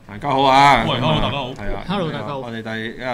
大家好啊！ 喂，hello，大家好。 係啊 Hello，大家好我哋第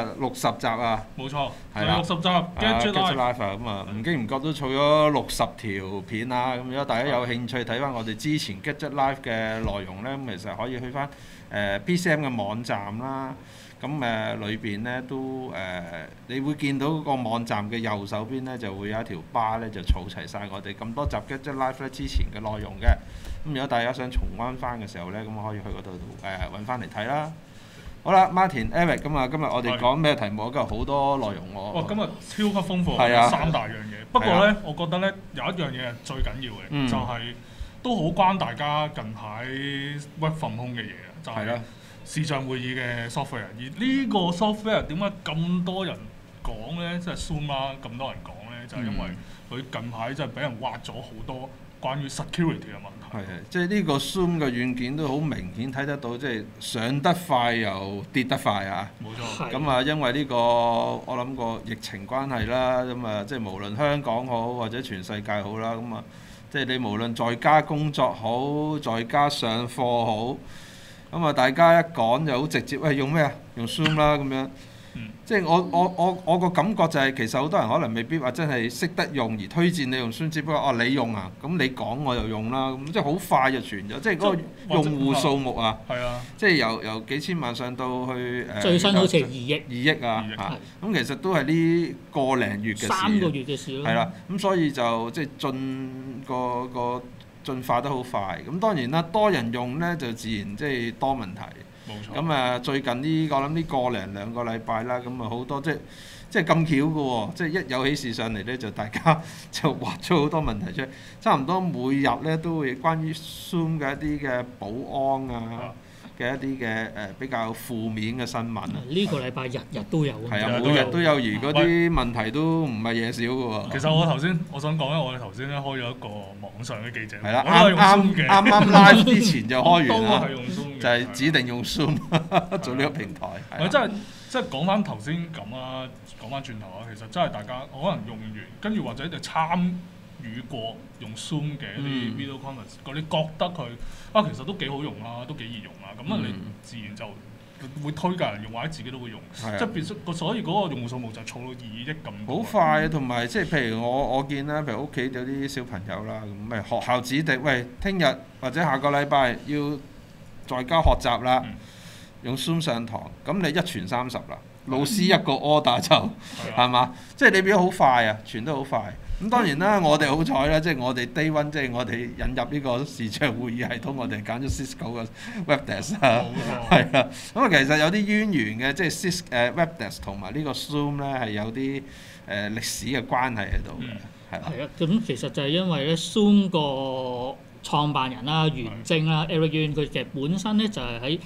60集啊， 冇錯， 係啦 60集 Gadget Gadget Life。 Life 啊，咁啊唔經唔覺都儲咗60條片啊！咁如果大家有興趣睇翻我哋之前 Gadget Life 嘅內容咧，咁其實可以去翻PCM 嘅網站啦。咁裏邊咧都你會見到個網站嘅右手邊咧就會有一條巴咧，就儲齊晒我哋咁多集 Gadget Life 咧之前嘅內容嘅。咁如果大家想重溫翻嘅時候咧，咁可以去嗰度揾翻嚟睇啦。好啦 ，Martin、Eric， 咁啊，今日我哋講咩題目？今日好多內容喎。 哇！今日超級豐富， 係啊 3大樣嘢。不過咧，我覺得咧有一樣嘢係最緊要嘅，就係都好關大家近排 work from home 嘅嘢啊，就係視像會議嘅 software。而呢個 software 點解咁多人講咧？即係 Zoom 啦，咁多人講咧，就係因為佢近排真係俾人挖咗好多關於 security 嘅問題。 係即係呢個 Zoom 嘅軟件都好明顯睇得到，即係上得快又跌得快啊！ 冇錯。 咁啊，因為呢個我諗個疫情關係啦，咁啊，即係無論香港好或者全世界好啦，咁啊，即係你無論在家工作好，在家上課好，咁啊，大家一講就好直接，喂，用咩啊？用 Zoom 啦咁樣。即係我個感覺就係其實好多人可能未必話真係識得用而推薦你用 Zoom，只不過你用啊，咁你講我又用啦，咁即係好快就傳咗，即係嗰個用戶數目啊，即係由幾千萬上到去最新好似係2億啊，咁其實都係呢個零月嘅事 ，3個月嘅事咯。 係啦，咁所以就即係個進化得好快，咁當然啦，多人用咧就自然即係多問題。 冇錯。 咁最近我諗呢個零兩個禮拜啦，咁啊好多即係咁巧嘅喎，即係一有起事上嚟咧，就大家就畫咗好多問題出嚟，差唔多每日咧都會關於 Zoom 嘅一啲嘅保安啊嘅一啲嘅比較負面嘅新聞。 呢個禮拜日日都有。 係啊，每日都有，而嗰啲問題都唔係嘢少嘅喎。 其實我想講咧，我哋頭先咧開咗一個網上嘅記者會， 係啦，啱 live 之前就開完啦， 都係用 Zoom 嘅， 就係指定用 Zoom 做呢個平台。 係即係講翻頭先咁啦，講翻轉頭啊，其實真係大家可能用完，跟住或者就參與過用 Zoom 嘅一啲 video conference，嗰啲覺得佢其實都幾好用啊，都幾易用啊，咁你自然就會推介人用，或者自己都會用，即係變咗所以嗰個用戶數目就儲到2億咁。 好快啊，同埋即係譬如我見啦，譬如屋企有啲小朋友啦，咁咪學校指定，喂，聽日或者下個禮拜要在家學習啦，用 Zoom 上堂，咁你一傳30啦，老師一個 order 就係嘛，即係你變咗好快啊，傳得好快。咁當然啦，我哋好彩啦，即係我哋 Day One，即係我哋引入呢個視像會議系統，我哋揀咗 Cisco 嘅 Webex 啊，係啊。咁啊，其實有啲淵源嘅，即係Webex 同埋呢個 Zoom 咧係有啲歷史嘅關係喺度嘅，係啦。 係啊，咁其實就係因為咧 Zoom 個創辦人啦、袁征啦、Eric Yuan，佢其實本身咧就係喺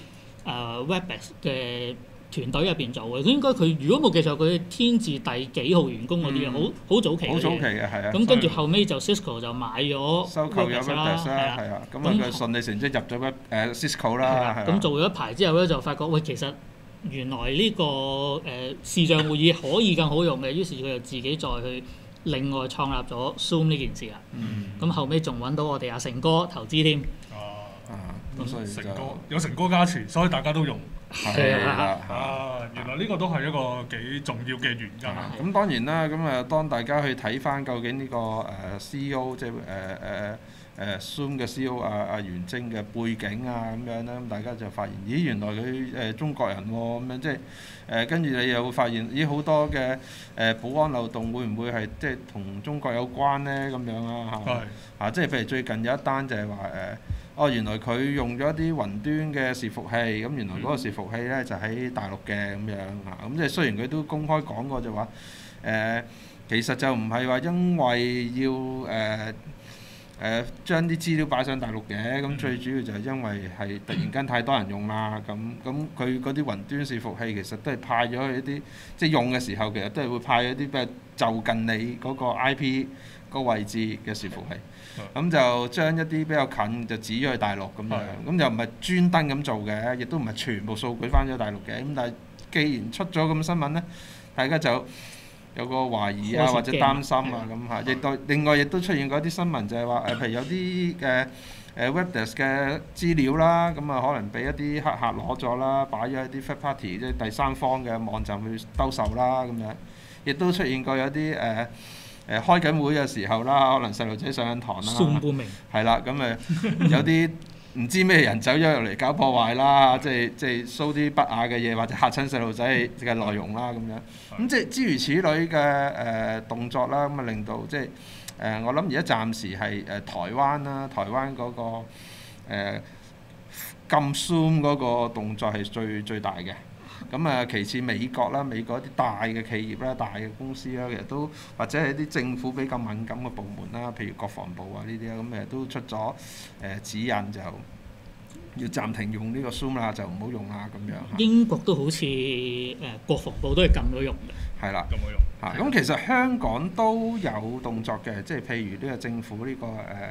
Webex 嘅團隊入邊做嘅，應該佢如果冇記錯，佢天字第幾號員工嗰啲嘅，好早期嘅。 好早期嘅係啊。 咁跟住後尾就 Cisco 就買咗收購咗 Webex 啦，係啊。咁啊佢順理成章入咗Cisco 啦。 咁做咗一排之後咧，就發覺喂，其實原來呢個視像會議可以更好用嘅，於是佢就自己再去另外創立咗 Zoom 呢件事啦。咁後尾仲揾到我哋阿成哥投資添。 咁所以有成哥加持，所以大家都用。 係啦， 原來呢個都係一個幾重要嘅原因。 咁當然啦，咁當大家去睇翻究竟呢個CEO 即係Zoom 嘅 CEO 阿袁征嘅背景啊咁樣咧，咁大家就發現，咦原來佢中國人喎，咁樣即係跟住你又會發現，咦好多嘅保安漏洞會唔會係即係同中國有關咧咁樣啊？即係譬如最近有一單就係話原來佢用咗一啲雲端嘅伺服器，咁原來嗰個伺服器咧就喺大陸嘅咁樣嚇，咁即係雖然佢都公開講過就話其實就唔係話因為要將啲資料擺上大陸嘅，咁最主要就係因為係突然間太多人用啦，咁佢嗰啲雲端伺服器其實都係派咗去一啲即係用嘅時候，其實都係會派一啲比較就近你嗰個 IP 個位置嘅伺服器。咁就將一啲比較近就指咗去大陸咁樣，咁就唔係專登咁做嘅，亦都唔係全部數據翻咗大陸嘅。咁但係既然出咗咁嘅新聞咧，大家就有個懷疑啊或者擔心啊咁嚇，另外亦都出現過一啲新聞就係話譬如有啲嘅 Webdesk 嘅資料啦，咁啊可能俾一啲黑客攞咗啦，擺咗一啲 third party 即係第三方嘅網站去兜售啦咁樣，亦都出現過有啲開緊會嘅時候啦，可能細路仔上緊堂啦，係啦，咁有啲唔知咩人走咗入嚟搞破壞啦，即係 show 啲不雅嘅嘢或者嚇親細路仔嘅內容啦咁樣，咁即係諸如此類嘅動作啦，咁啊令到即係我諗而家暫時係台灣啦，台灣嗰個禁 Zoom 嗰個動作係最大嘅。咁啊，其次美國啦，美國一啲大嘅企業啦、大嘅公司啦，其實都或者係啲政府比較敏感嘅部門啦，譬如國防部啊呢啲啦，咁都出咗指引，就要暫停用呢個 Zoom 啦，就唔好用啦咁樣。 英國都好似國防部都係禁咗用嘅。 係啦，禁咗用嚇。咁其實香港都有動作嘅，即係譬如呢個政府呢個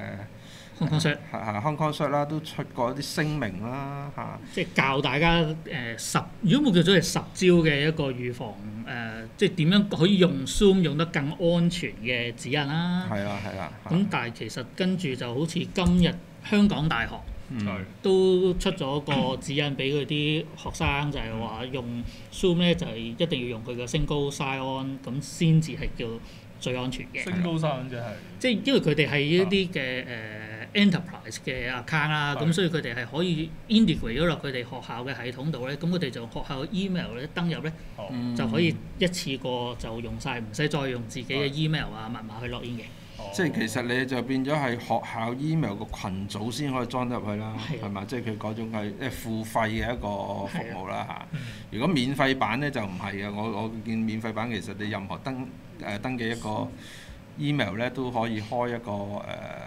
Hong Kong Shut Hong Kong Shut 啦，都出過一啲聲明啦嚇。 即係教大家如果冇叫咗係10招嘅一個預防即係點樣可以用 Zoom 用得更安全嘅指引啦。 係啦。 咁但係其實跟住就好似今日香港大學都出咗個指引俾佢啲學生，就係話用 Zoom 咧就係一定要用佢嘅 Single Sign-On，咁先至係叫最安全嘅。 Single Sign-On即係因為佢哋係一啲嘅enterprise 嘅 account 啦，咁所以佢哋係可以 integrate 咗落佢哋學校嘅系統度咧，咁佢哋就學校嘅 email 咧登入咧，就可以一次過就用晒，唔使再用自己嘅 email 啊密碼去 login 嘅。 即係其實你就變咗係學校 email 個群組先可以裝入去啦，係嘛？即係佢嗰種係付費嘅一個服務啦嚇。如果免費版咧就唔係嘅，我見免費版其實你任何登記一個 email 咧都可以開一個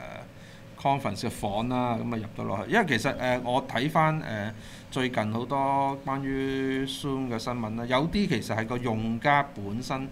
conference 嘅房啦，咁啊入到落去。因為其實我睇翻最近好多關於 Zoom 嘅新聞啦，有啲其實係個用家本身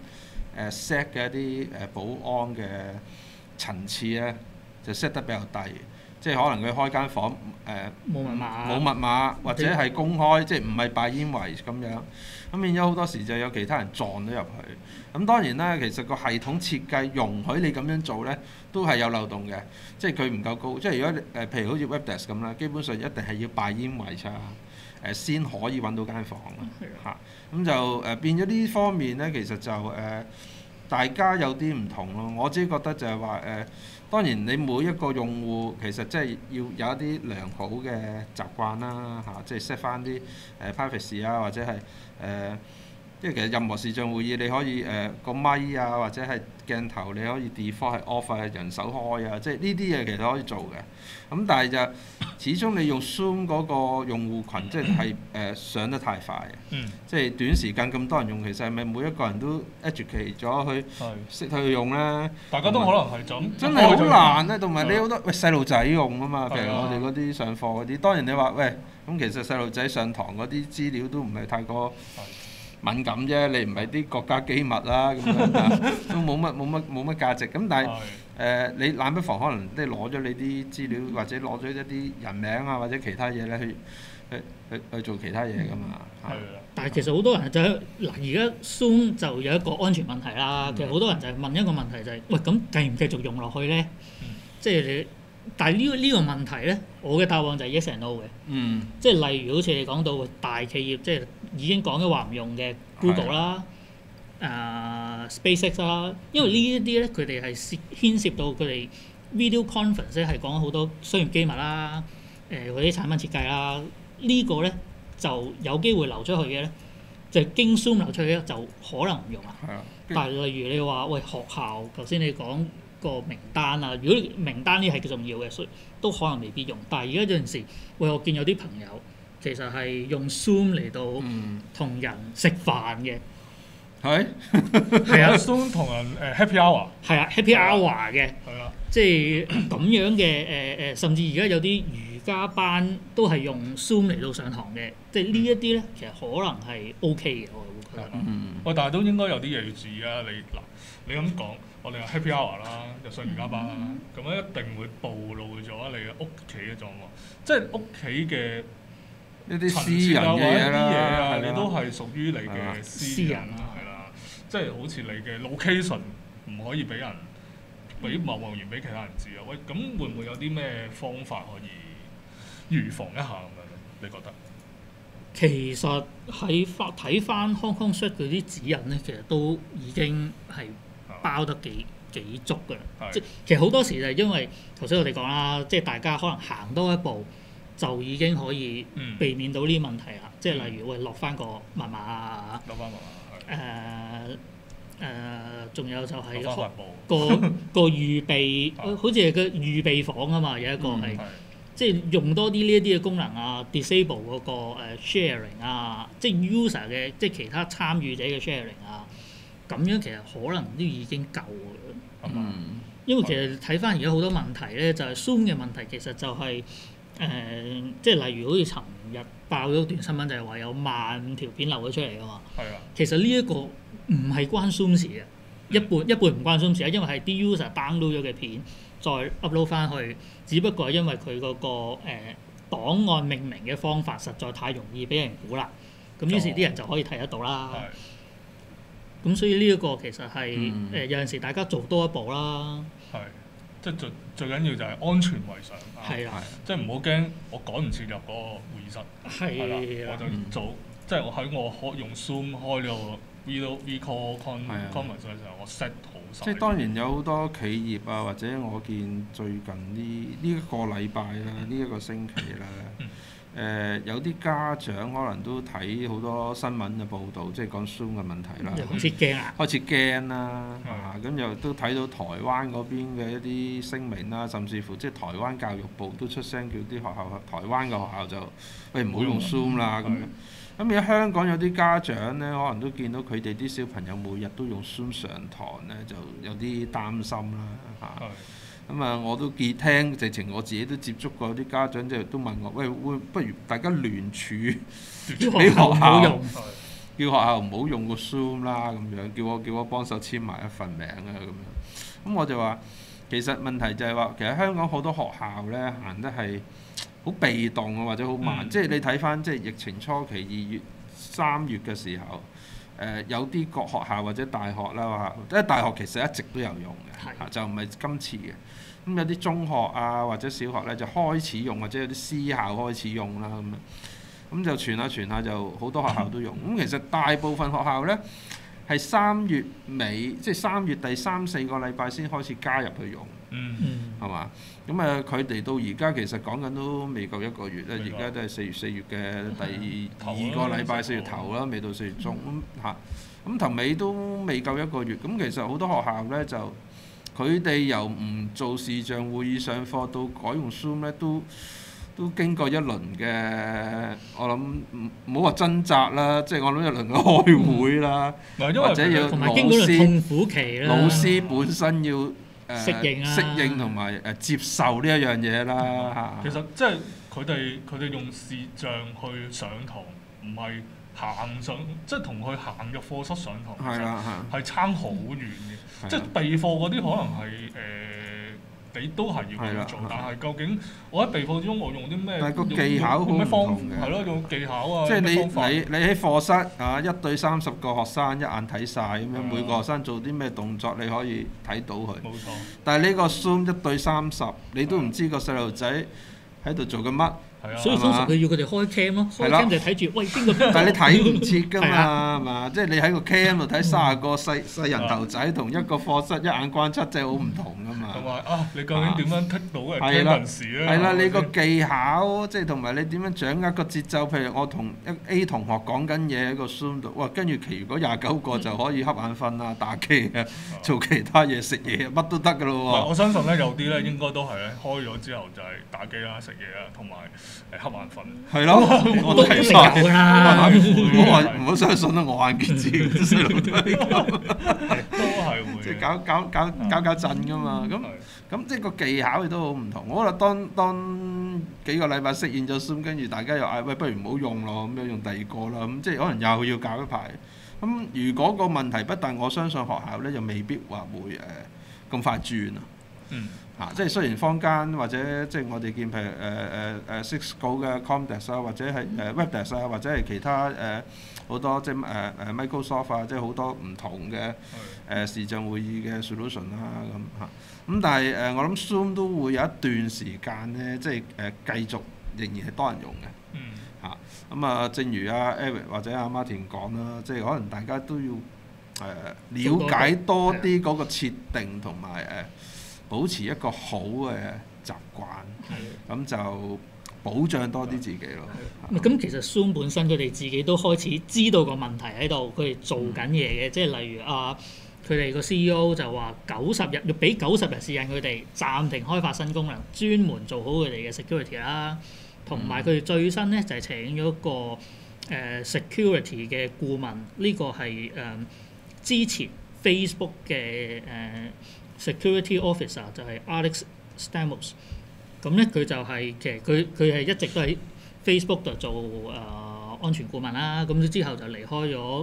set 嘅一啲保安嘅層次咧，就 set 得比較低。即係可能佢開間房冇密碼或者係公開，即係唔係 by email 咁樣。咁變咗好多時就有其他人撞咗入去。咁當然啦，其實個系統設計容許你咁樣做咧，都係有漏洞嘅。即係佢唔夠高。即係如果譬如好似 Webdesk 咁啦，基本上一定係要 by email 先可以揾到間房嚇。咁就變咗呢方面咧，其實就大家有啲唔同咯。我自己覺得就係話當然你每一個用戶其實即係要有一啲良好嘅習慣啦嚇，即係 set 翻啲privacy 啊，或者係即係其實任何視像會議你可以個咪啊或者係鏡頭你可以 default 係 off 啊，人手開啊，即係呢啲嘢其實可以做嘅。咁但係就始終你用 Zoom 嗰個用戶群，即係上得太快，即係短時間咁多人用，其實係咪每一個人都 educate 咗去識去用咧？ 大家都可能係咁， 真係好難咧。同埋你好多細路仔用啊嘛，譬如我哋嗰啲上課嗰啲，當然你話喂咁，其實細路仔上堂嗰啲資料都唔係太過敏感啫，你唔係啲國家機密啦，咁樣都冇乜價值。咁但係你冷不防可能即係攞咗你啲資料，或者攞咗一啲人名啊，或者其他嘢咧去做其他嘢噶嘛。 但係其實好多人就嗱，而家 Zoom 就有一個安全問題啦。其實好多人就係問一個問題就係：喂，咁繼唔繼續用落去咧？即係你，但係呢個問題咧，我嘅答案就係 yes and no 嘅。即係例如好似你講到大企業，即係已經講咗話唔用嘅 Google 啦、SpaceX 啦，因為呢一啲咧佢哋係牽涉到佢哋 video conference 咧係講好多商業機密啦、嗰啲產品設計啦，呢個咧就有機會流出去嘅咧，就經 Zoom 流出去咧就可能唔用啦。但係例如你話喂學校，頭先你講個名單啊，如果名單呢係重要嘅，所以都可能未必用。但係而家有陣時，喂我見有啲朋友其實係用 Zoom 嚟到同人食飯嘅。係啊 ，Zoom 同人happy hour。 係啊，happy hour 嘅。 係啦。即係咁樣嘅甚至而家有啲瑜伽班都係用 Zoom 嚟到上堂嘅。即係呢一啲咧，其實可能係 OK 嘅，我會覺得。喂， 但係都應該有啲嘢要注意啊！你咁講，我哋有 happy hour 啦，又上瑜伽班啦，咁樣一定會暴露咗你嘅屋企嘅狀況，即係屋企嘅一啲私人嘅嘢啦， 你都係屬於你嘅私人啦，係啦，即係好似你嘅 location 唔可以俾人俾貿然俾其他人知啊？喂，咁會唔會有啲咩方法可以預防一下咁樣咧？你覺得？ 其實睇翻 Hong Kong Search 嗰啲指引咧，其實都已經係包得幾足㗎啦。即其實好多時就係因為頭先我哋講啦，即係大家可能行多一步就已經可以避免到呢啲問題啦。即係例如落翻個密碼啊， 落翻密碼仲有就係個預備，好似係個預備房啊嘛，有一個係。即係用多啲呢一啲嘅功能啊 ，disable 嗰個sharing 啊，即係 user 嘅即係其他參與者嘅 sharing 啊，咁樣其實可能都已經夠㗎啦。因為其實睇翻而家好多問題咧，就係 Zoom 嘅問題，其實就係即係例如好似尋日爆咗段新聞，就係話有15,000條片流咗出嚟㗎嘛。係啊。其實呢一個唔係關 Zoom 事嘅，一半唔關 Zoom 事啊，因為係啲 user download 咗嘅片。再 upload 翻去，只不過係因為佢嗰個檔案命名嘅方法實在太容易俾人估啦，咁於是啲人就可以睇得到啦。咁所以呢一個其實係有陣時大家做多一步啦。 係，即係最緊要就係安全為上。係啦，即係唔好驚我趕唔切入嗰個會議室。係啦，我就做，即係我用 Zoom 開呢個 video call conference 嘅時候，我 set 好晒。 即係當然有好多企業啊，或者我見最近呢一個禮拜啦，呢一個星期啦，有啲家長可能都睇好多新聞嘅報導，即係講 Zoom 嘅問題啦。 開始驚啊！ 開始驚啦，咁又都睇到台灣嗰邊嘅一啲聲明啦，甚至乎即係台灣教育部都出聲叫啲學校，台灣嘅學校就喂唔好用 Zoom 啦咁樣。咁而家香港有啲家長咧，可能都見到佢哋啲小朋友每日都用 Zoom 上堂咧，就有啲擔心啦嚇。咁啊，我都聽直情我自己都接觸過啲家長，即係都問我，喂，不如大家聯署俾學校，叫學校唔好用個 Zoom 啦，咁樣叫我幫手簽埋一份名啊，咁樣。咁我就話，其實問題就係話，其實香港好多學校咧行得係好被動啊，或者好慢。即係你睇翻即係疫情初期2月、3月嘅時候，有啲國學校或者大學啦話，因為大學其實一直都有用嘅，就唔係今次嘅。咁有啲中學啊或者小學咧就開始用，或者有啲私校開始用啦咁樣。咁就傳下就好多學校都用。咁其實大部分學校咧係3月尾，即係3月第3、4個禮拜先開始加入去用。係嘛？咁佢哋到而家其實講緊都未夠1個月啦，而家都係4月嘅第2個禮拜，4月頭啦，未到4月中嚇。咁頭尾都未夠1個月。咁其實好多學校咧就佢哋由唔做視像會議上課到改用 Zoom 咧，都經過一輪嘅，我諗唔好話掙扎啦，即係我諗一輪嘅開會啦，或者要老師痛苦期啦， 老師本身要適應同埋接受呢一樣嘢啦。 其實即係佢哋用視像去上堂，唔係行上，即係同佢行入課室上堂，係差好遠嘅。即係備課嗰啲可能係你都係要咁做，但係究竟我喺備課之中我用啲咩？ 但係個技巧好唔同嘅。 係咯，用技巧啊。 即係你喺課室啊，1對30個學生一眼睇晒咁樣，每個學生做啲咩動作你可以睇到佢。冇錯。但係呢個 Zoom 1對30，你都唔知個細路仔喺度做緊乜。 所以通常佢要佢哋開 cam 咯，開 cam 就睇住，喂邊個？ 但係你睇唔切㗎嘛，係嘛？即係你喺個 cam 度睇30個細人頭仔，同一個課室一眼關七，真係好唔同㗎嘛。 同埋你究竟點樣剔到嘅 cam 時咧？ 係啦，你個技巧即係同埋你點樣掌握個節奏？譬如我同A 同學講緊嘢喺個 Zoom 度，哇！跟住其餘嗰29個就可以瞌眼瞓啊、打機啊、做其他嘢、食嘢，乜都得㗎咯喎。 我相信咧有啲咧應該都係咧開咗之後就係打機啦、食嘢啦，同埋瞌眼瞓。 係咯，我都睇晒。唔好相信啦，我眼見自己細路都係咁。 都係會。 即係搞震㗎嘛，咁即係個技巧亦都好唔同。我覺得當幾個禮拜適應咗 Zoom，跟住大家又嗌喂，不如唔好用咯，咁樣用第二個啦。咁即係可能又要搞一排。咁如果個問題不大，我相信學校咧就未必話會咁快轉啊。 即係雖然坊間或者即係我哋見譬如Cisco 嘅 Comdesk 啊，或者係Webex 啊，或者係其他好多即係Microsoft 啊，即係好多唔同嘅視像會議嘅 solution 啦咁嚇。咁但係我諗 Zoom 都會有一段時間咧，即係繼續仍然係多人用嘅嚇。咁啊，正如阿 Eric 或者阿 Martin 講啦，即係可能大家都要了解多啲嗰個設定同埋保持一個好嘅習慣，咁就保障多啲自己咯。 咁其實 Zoom 本身佢哋自己都開始知道個問題喺度，佢哋做緊嘢嘅，即係例如佢哋個 CEO 就話90日要俾90日時間佢哋暫停開發新功能，專門做好佢哋嘅 security 啦。同埋佢哋最新咧就係請咗個security 嘅顧問，呢個係之前 Facebook 嘅security officer 就係 Alex Stamos。咁咧佢就係其實佢係一直都喺 Facebook 度做安全顧問啦。咁之後就離開咗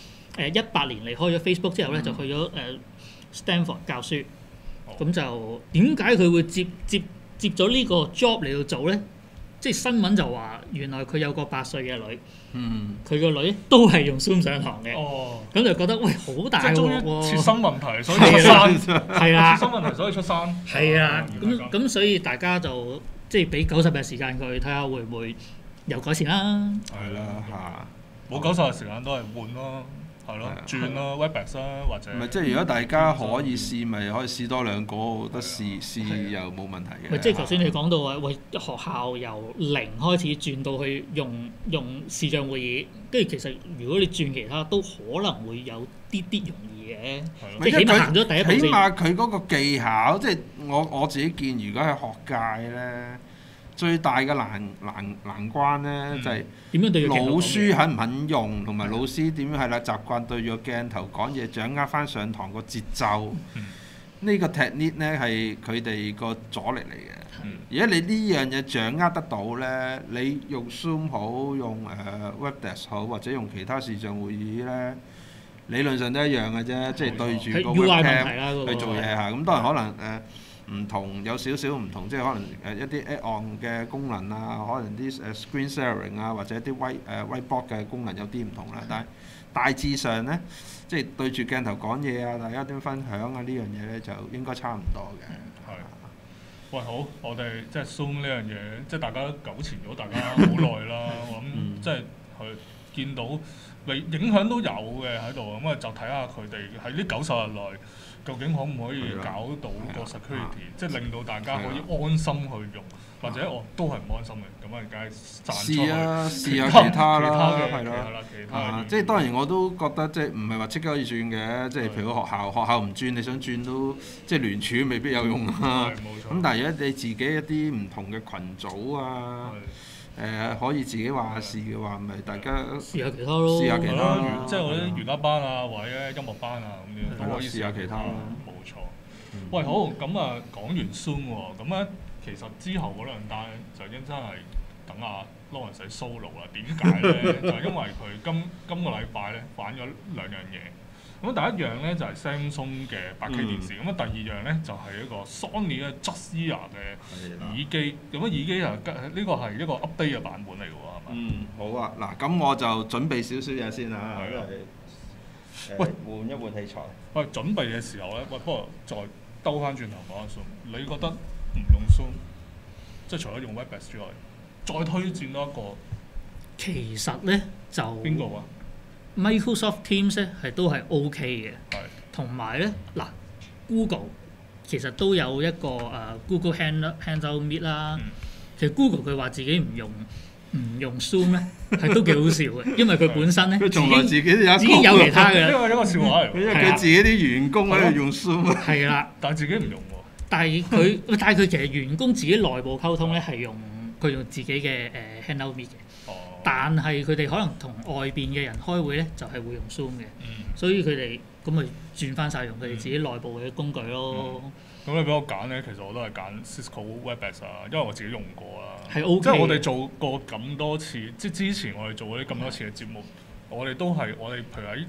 18年離開咗 Facebook 之後咧，就去咗Stanford 教書。咁就點解佢會接咗呢個 job 嚟到做咧？即係新聞就話原來佢有個8歲嘅女，佢個女都係用 Zoom 上堂嘅。咁就覺得喂好大鑊喎！ 切身問題，所以出山係啦， 切身問題所以出山係啊。咁所以大家就即係俾90日時間佢睇下會唔會有改善啦。 係啦嚇， 冇90日時間都係換咯。係咯，轉咯 Webex 啦，或者唔係即係如果大家可以試，咪可以試多2個，我覺得試又冇問題嘅。 即係頭先你講到話，喂學校由0開始轉到去用視像會議，跟住其實如果你轉其他都可能會有啲容易嘅，即係起碼行咗第一步先。 起碼佢嗰個技巧，即係我自己見，如果係學界咧，最大嘅難關咧就係點樣對老師肯唔肯用，同埋老師點樣係啦習慣對住個鏡頭講嘢，掌握翻上堂個節奏。呢個 technique 咧係佢哋個阻力嚟嘅。如果你呢樣嘢掌握得到咧，你用 Zoom 好，用Webex 好，或者用其他視像會議咧，理論上都一樣嘅啫，即係對住個 webcam 去做嘢嚇。咁當然可能唔同有少少唔同，即係可能一啲 add-on 嘅功能啊，可能啲screen sharing 啊，或者啲whiteboard 嘅功能有啲唔同啦。但係大致上咧，即係對住鏡頭講嘢啊，大家點分享啊，呢樣嘢咧就應該差唔多嘅。 係。喂，好，我哋即係 Zoom 呢樣嘢，即係大家糾纏咗大家好耐啦。我諗即係佢見到影響都有嘅喺度，咁啊就睇下佢哋喺呢90日內。究竟可唔可以搞到個 security，即係令到大家可以安心去用，或者都係唔安心嘅，咁啊梗係散出去試下其他啦，係啦，其他即係當然我都覺得即係唔係話即刻可以轉嘅，即係譬如學校唔轉，你想轉都即係聯署未必有用啊。咁但係如果你自己一啲唔同嘅群組啊。可以自己話事嘅話，咪大家試下其他咯。 試下其他， 即係我啲瑜伽班啊，或者音樂班啊咁樣都可以試下其他。 冇錯。喂，好，咁啊講完 Zoom 喎，咁咧其實之後嗰2單就應真係等阿 Lawrence solo 啦。點解咧？就係因為佢今個禮拜咧玩咗2樣嘢。咁第一樣咧就係 Samsung 嘅8K 電視，咁第二樣咧就係一個 Sony 嘅 Just Ear 嘅耳機。咁耳機呢個係一個 update 嘅版本嚟嘅喎，係嘛？ 好啊，嗱，咁我就準備少少嘢先啦。 喂， 換一換器材。 喂，準備嘅時候咧，不過再兜翻轉頭講下 Zoom，你覺得唔用 Zoom，即係除咗用 Webex 之外，再推薦多一個？ 其實咧就邊個啊 ？Microsoft Teams 咧都係 OK 嘅，同埋咧嗱 Google 其實都有一個Google Hangout Meet 啦。其實 Google 佢話自己唔用 Zoom 咧，係都幾好笑嘅，因為佢本身咧佢從來自己都有其他嘅。 呢個一個笑話嚟， 因為佢自己啲員工喺度用 Zoom。 係啦， 但係自己唔用喎。 但係佢其實員工自己內部溝通咧係用自己嘅Hangout Meet 嘅。但係佢哋可能同外邊嘅人開會咧，就係會用 Zoom 嘅，所以佢哋咁咪轉翻晒用佢哋自己內部嘅工具咯。 咁你俾我揀咧，其實我都係揀 Cisco Webex 啊，因為我自己用過啦。 係 OK。 即係我哋做過咁多次，即係之前我哋做嗰啲咁多次嘅節目，我哋譬如喺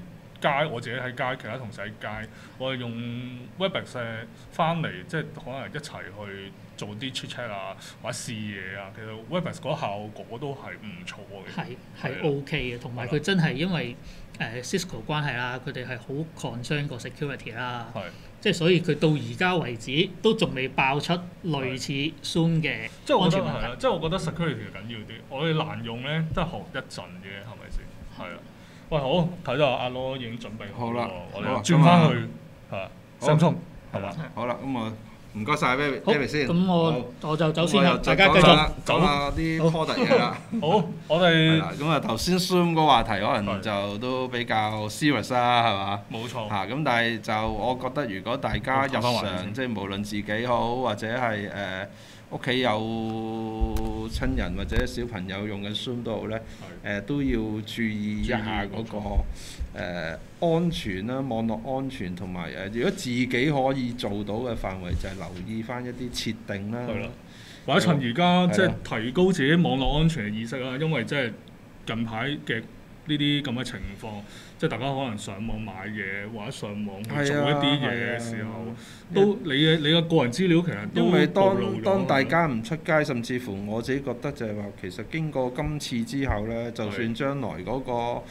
街，我自己喺街，其他同事喺街，我係用 Webex 翻嚟，即係可能一齊去做啲 chat chat 啊，或者試嘢啊。其實 Webex 嗰效果都係唔錯嘅。 係 OK 嘅，同埋佢真係因為Cisco 關係啦，佢哋係好 concern 個 security 啦。即係所以佢到而家為止都仲未爆出類似 Zoom 嘅安全問題。 即係我覺得 security 緊要啲，我哋難用咧，都係學一陣嘅，係咪先？係啊。喂，好，睇到阿羅已經準備好啦，我哋轉翻去係 Samsung 係嘛？ 好啦，咁啊唔該晒 David 先。 咁我就走先啦，大家繼續講下啲 product 嘢啦。 好，我哋咁啊頭先 Zoom 個話題可能就都比較 serious 啦，係嘛？ 冇錯。 咁但係就我覺得如果大家日常即係無論自己好或者係屋企有親人或者小朋友用緊 Zoom 都好咧，都要注意一下嗰個安全啦、網絡安全同埋如果自己可以做到嘅範圍，就係留意翻一啲設定啦。 或者趁而家即係提高自己網絡安全嘅意識啦，因為即係近排嘅呢啲咁嘅情況，即係大家可能上網買嘢或者上網去做一啲嘢嘅時候，都你嘅個人資料其實都因為暴露咗。 當大家唔出街，甚至乎我自己覺得就係話，其實經過今次之後呢，就算將來嗰個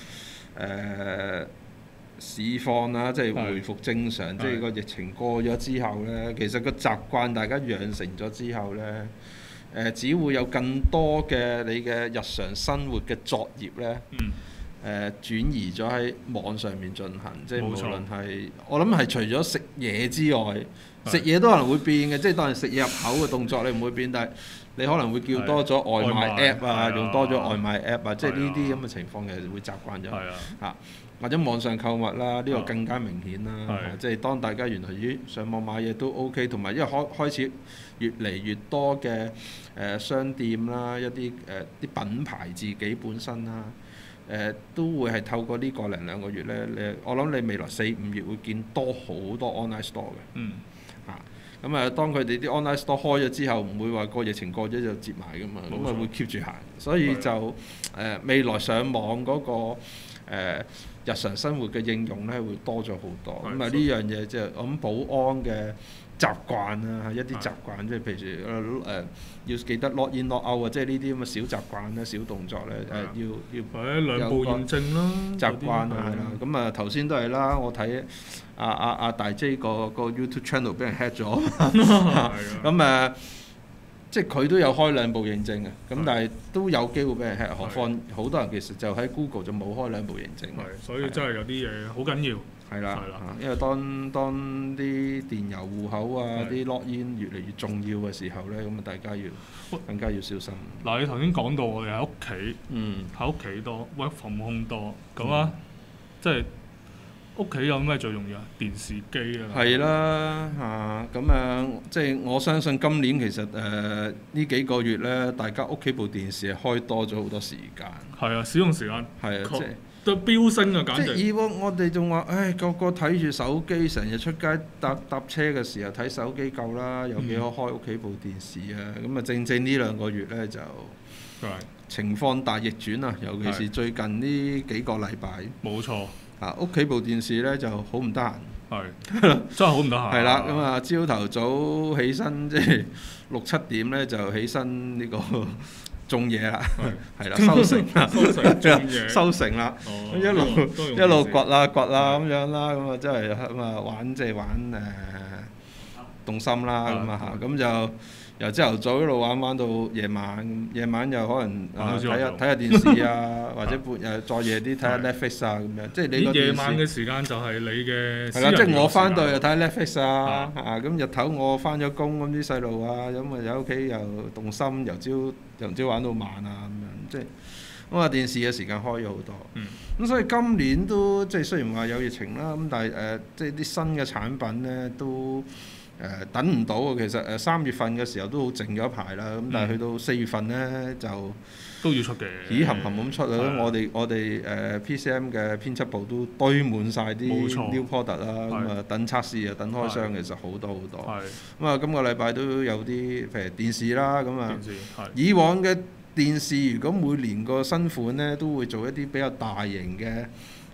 市況啦，即係回復正常，即係個疫情過咗之後呢，其實個習慣大家養成咗之後呢，只會有更多嘅你嘅日常生活嘅作業呢。轉移咗喺網上面進行，即係無論係我諗係除咗食嘢之外，食嘢都可能會變嘅，即係當你食嘢入口嘅動作你唔會變，但係你可能會叫多咗外賣 app 啊，用多咗外賣 app 啊，即係呢啲咁嘅情況其實會習慣咗嚇，或者網上購物啦，呢個更加明顯啦，即係當大家原來上網買嘢都 OK， 同埋因為開始越嚟越多嘅商店啦，一啲啲品牌自己本身啦。都會係透過呢個零兩個月呢，我諗你未來4-5月會見多好多 online store 嘅。咁當佢哋啲 online store 開咗之後，唔會話個疫情過咗就接埋㗎嘛，咁會 keep 住行。所以就未來上網嗰個日常生活嘅應用呢，會多咗好多。咁呢樣嘢即係我諗保安嘅習慣啦，一啲習慣，即係譬如要記得 log in log out 啊，即係呢啲咁嘅小習慣咧、小動作咧，要兩步驗證啦， 習慣係啦。咁頭先都係啦，我睇阿大 J 個 YouTube channel 俾人 hack 咗，咁即係佢都有開兩步認證嘅，咁但係都有機會俾人 hack，何況好多人其實就喺 Google 就冇開兩步認證。 所以真係有啲嘢好緊要。 係啦，因為當啲電郵戶口啊、啲 login 越嚟越重要嘅時候咧，咁大家要更加要小心。 嗱，你頭先講到我哋喺屋企，喺屋企多 work from home 多，咁即係屋企有咩最重要啊？電視機啊。係啦，咁即係我相信今年其實呢幾個月咧，大家屋企部電視係開多咗好多時間。係啊， 使用時間。 係啊，即係。 都飆升啊！簡直。 即係以往我哋仲話，個個睇住手機，成日出街搭車嘅時候睇手機夠啦，有幾可開屋企部電視啊？咁啊，正呢2個月咧就情況大逆轉啊！尤其是最近呢幾個禮拜。冇錯。屋企部電視咧就好唔得閒。 真係好唔得閒。 係啦，咁朝頭早起身，即係6-7點咧就起身呢個。種嘢啦，係啦，收成啦，一路掘啦咁樣啦，咁真係玩即係玩動心啦咁咁就由朝頭早一路玩到夜晚，夜晚又可能睇下電視啊，或者再夜啲睇下 Netflix 啊咁樣，即係你個夜晚嘅時間就係你嘅。 係啦，即係我翻到又睇 Netflix 啊，咁日頭我翻咗工咁啲細路啊，咁喺屋企又動心，由朝玩到晚啊咁樣，即係咁電視嘅時間開咗好多。咁所以今年都即係雖然話有疫情啦，咁但係即係啲新嘅產品咧都。等唔到啊！其實3月份嘅時候都好靜咗一排啦，咁但係去到4月份咧就都要出嘅， 起冚冚咁出啦。咁我哋PCM 嘅編輯部都堆滿晒啲 new product 啦，咁等測試啊，等開箱，其實好多好多。咁今個禮拜都有啲譬如電視啦，咁以往嘅電視如果每年個新款咧都會做一啲比較大型嘅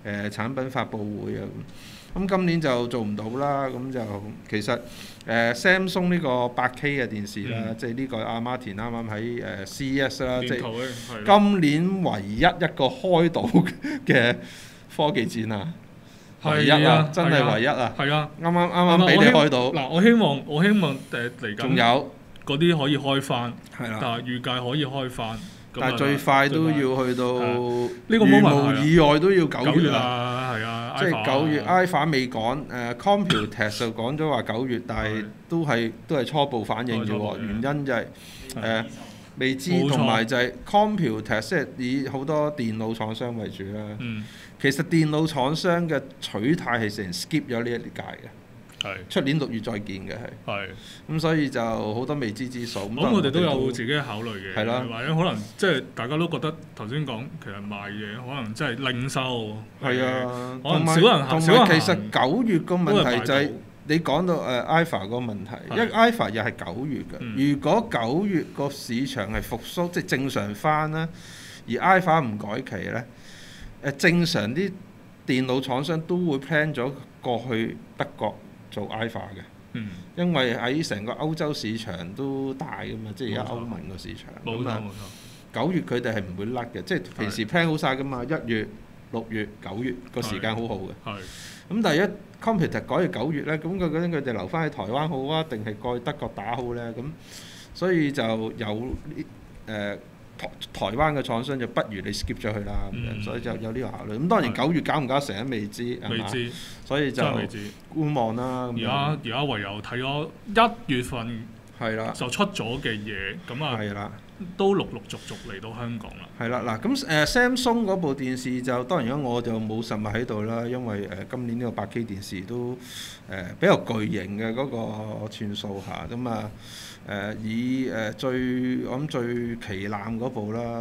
產品發布會啊。咁今年就做唔到啦，咁就其實Samsung 呢個 8K 嘅電視啦，即係呢個阿 Martin 啱啱喺CES 啦，即係今年唯一一個開到嘅科技展啊，唯一啊，真係唯一啊， 係啊， 啱啱俾你開到。 嗱，我希望嚟緊仲有嗰啲可以開翻， 係啦， 但係預計可以開翻。 但係最快都要去到呢個 moment 無意外都要9月啊，係啊， 即係9月 IFA 未講，Computex 就講咗話9月，但係都係初步反應啫喎。原因就係未知，同埋就係 Computex 即係以好多電腦廠商為主啦。其實電腦廠商嘅取態係成 skip 咗呢一屆嘅。出年6月再見嘅係，咁所以就好多未知之數。 咁我哋都有自己嘅考慮嘅， 係啦， 或者可能即係大家都覺得頭先講其實賣嘢可能即係零售， 係啊， 可能少人行。 同埋其實9月個問題就係你講到IFA 個問題，因為 IFA 又係9月嘅。如果9月個市場係復甦，即係正常翻啦，而 IFA 唔改期咧，正常啲電腦廠商都會 plan 咗過去德國做 IFA 嘅，因為喺成個歐洲市場都大㗎嘛，即係而家歐盟個市場。冇錯。9月佢哋係唔會甩嘅，即係平時 plan 好晒㗎嘛。1月、6月、9月個時間好好嘅。咁但係一 Computer 改去9月咧，咁究竟佢哋留翻喺台灣好啊，定係過去德國打好咧？咁所以就有台灣嘅廠商就不如你 skip 咗佢啦，咁樣，所以就有呢個考慮。咁當然9月搞唔搞成都未知，係嘛？所以就觀望啦。 而家唯有睇咗1月份係啦， 就出咗嘅嘢，咁啊係啦， 都陸陸續續嚟到香港啦。 係啦，嗱咁Samsung 嗰部電視就當然我就冇實物喺度啦，因為今年呢個8K 電視都比較巨型嘅嗰個寸數下，咁啊。以我諗最旗艦嗰部啦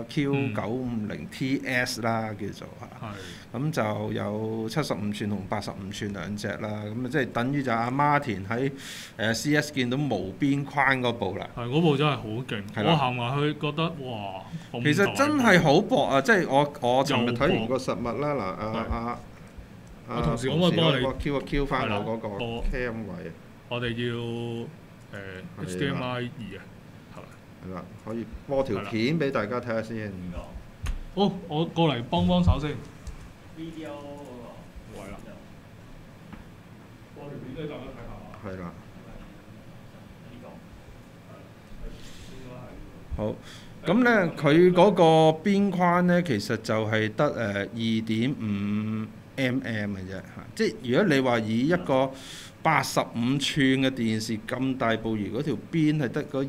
Q950TS 啦叫做嚇，咁就有75寸同85寸兩隻啦，咁啊即係等於就阿 Martin 喺CS 見到無邊框嗰部啦。 係嗰部真係好勁，我行埋去覺得哇！ 其實真係好薄啊！即係我尋日睇完個實物啦，嗱我同事可唔可以幫你 Q 翻我嗰個 cam 位？ 我哋要。HDMI 2啊， 係啦，可以播條片俾大家睇下先。 好，我過嚟幫手先。 Video 嗰個係啦，播條片俾大家睇下。 係啦。 呢個好，咁咧佢嗰個邊框咧，其實就係得2.5mm 嘅啫嚇，即係如果你話以一個85寸嘅電視咁大部，如果條邊係得嗰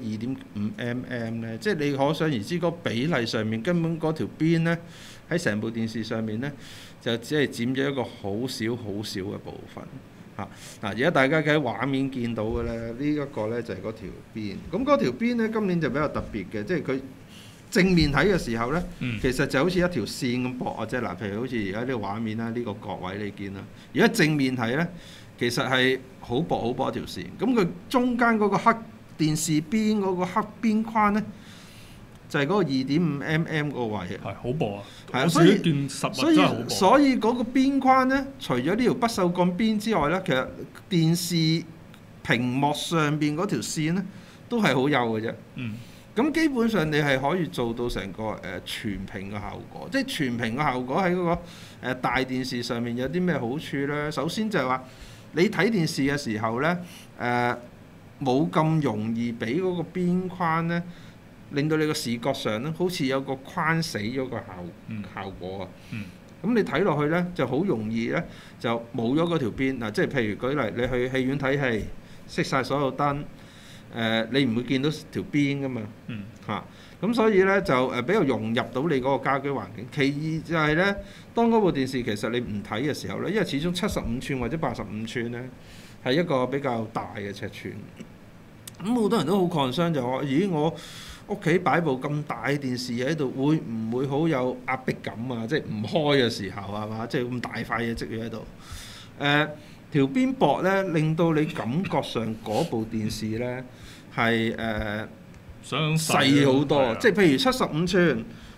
2.5mm咧，即係你可想而知個比例上面根本嗰條邊咧喺成部電視上面咧就只係佔咗一個好少嘅部分嚇。嗱，而家大家喺畫面見到嘅咧，呢一個咧就係嗰條邊。咁嗰條邊咧今年就比較特別嘅，即係佢正面睇嘅時候咧，其實就好似一條線咁薄啊！即係嗱，譬如好似而家呢個畫面啦，呢個角位你見啦，而家正面睇咧。其實係好薄一條線，咁佢中間嗰個黑電視邊嗰個黑邊框咧，就係嗰個2.5mm 個位。係好薄啊！ 係啊，所以嗰個邊框咧，除咗呢條不鏽鋼邊之外咧，其實電視屏幕上邊嗰條線咧，都係好幼嘅啫。咁基本上你係可以做到成個全屏嘅效果，即係全屏嘅效果喺嗰個大電視上面有啲咩好處咧？首先就係話，你睇電視嘅時候咧，冇咁容易俾嗰個邊框咧，令到你個視覺上咧，好似有個框死咗個效果啊。咁你睇落去咧，就好容易咧，就冇咗嗰條邊嗱。即係譬如舉例，你去戲院睇戲，熄晒所有燈，你唔會見到條邊噶嘛。咁所以咧就比較融入到你嗰個家居環境。其二就係咧，當嗰部電視其實你唔睇嘅時候咧，因為始終75寸或者85寸咧係一個比較大嘅尺寸。咁好多人都好 concern 就話：咦，我屋企擺部咁大電視喺度，會唔會好有壓迫感啊？即係唔開嘅時候係嘛？即係咁大塊嘢積住喺度。條邊薄咧，令到你感覺上嗰部電視咧係細好多。即係譬如75寸，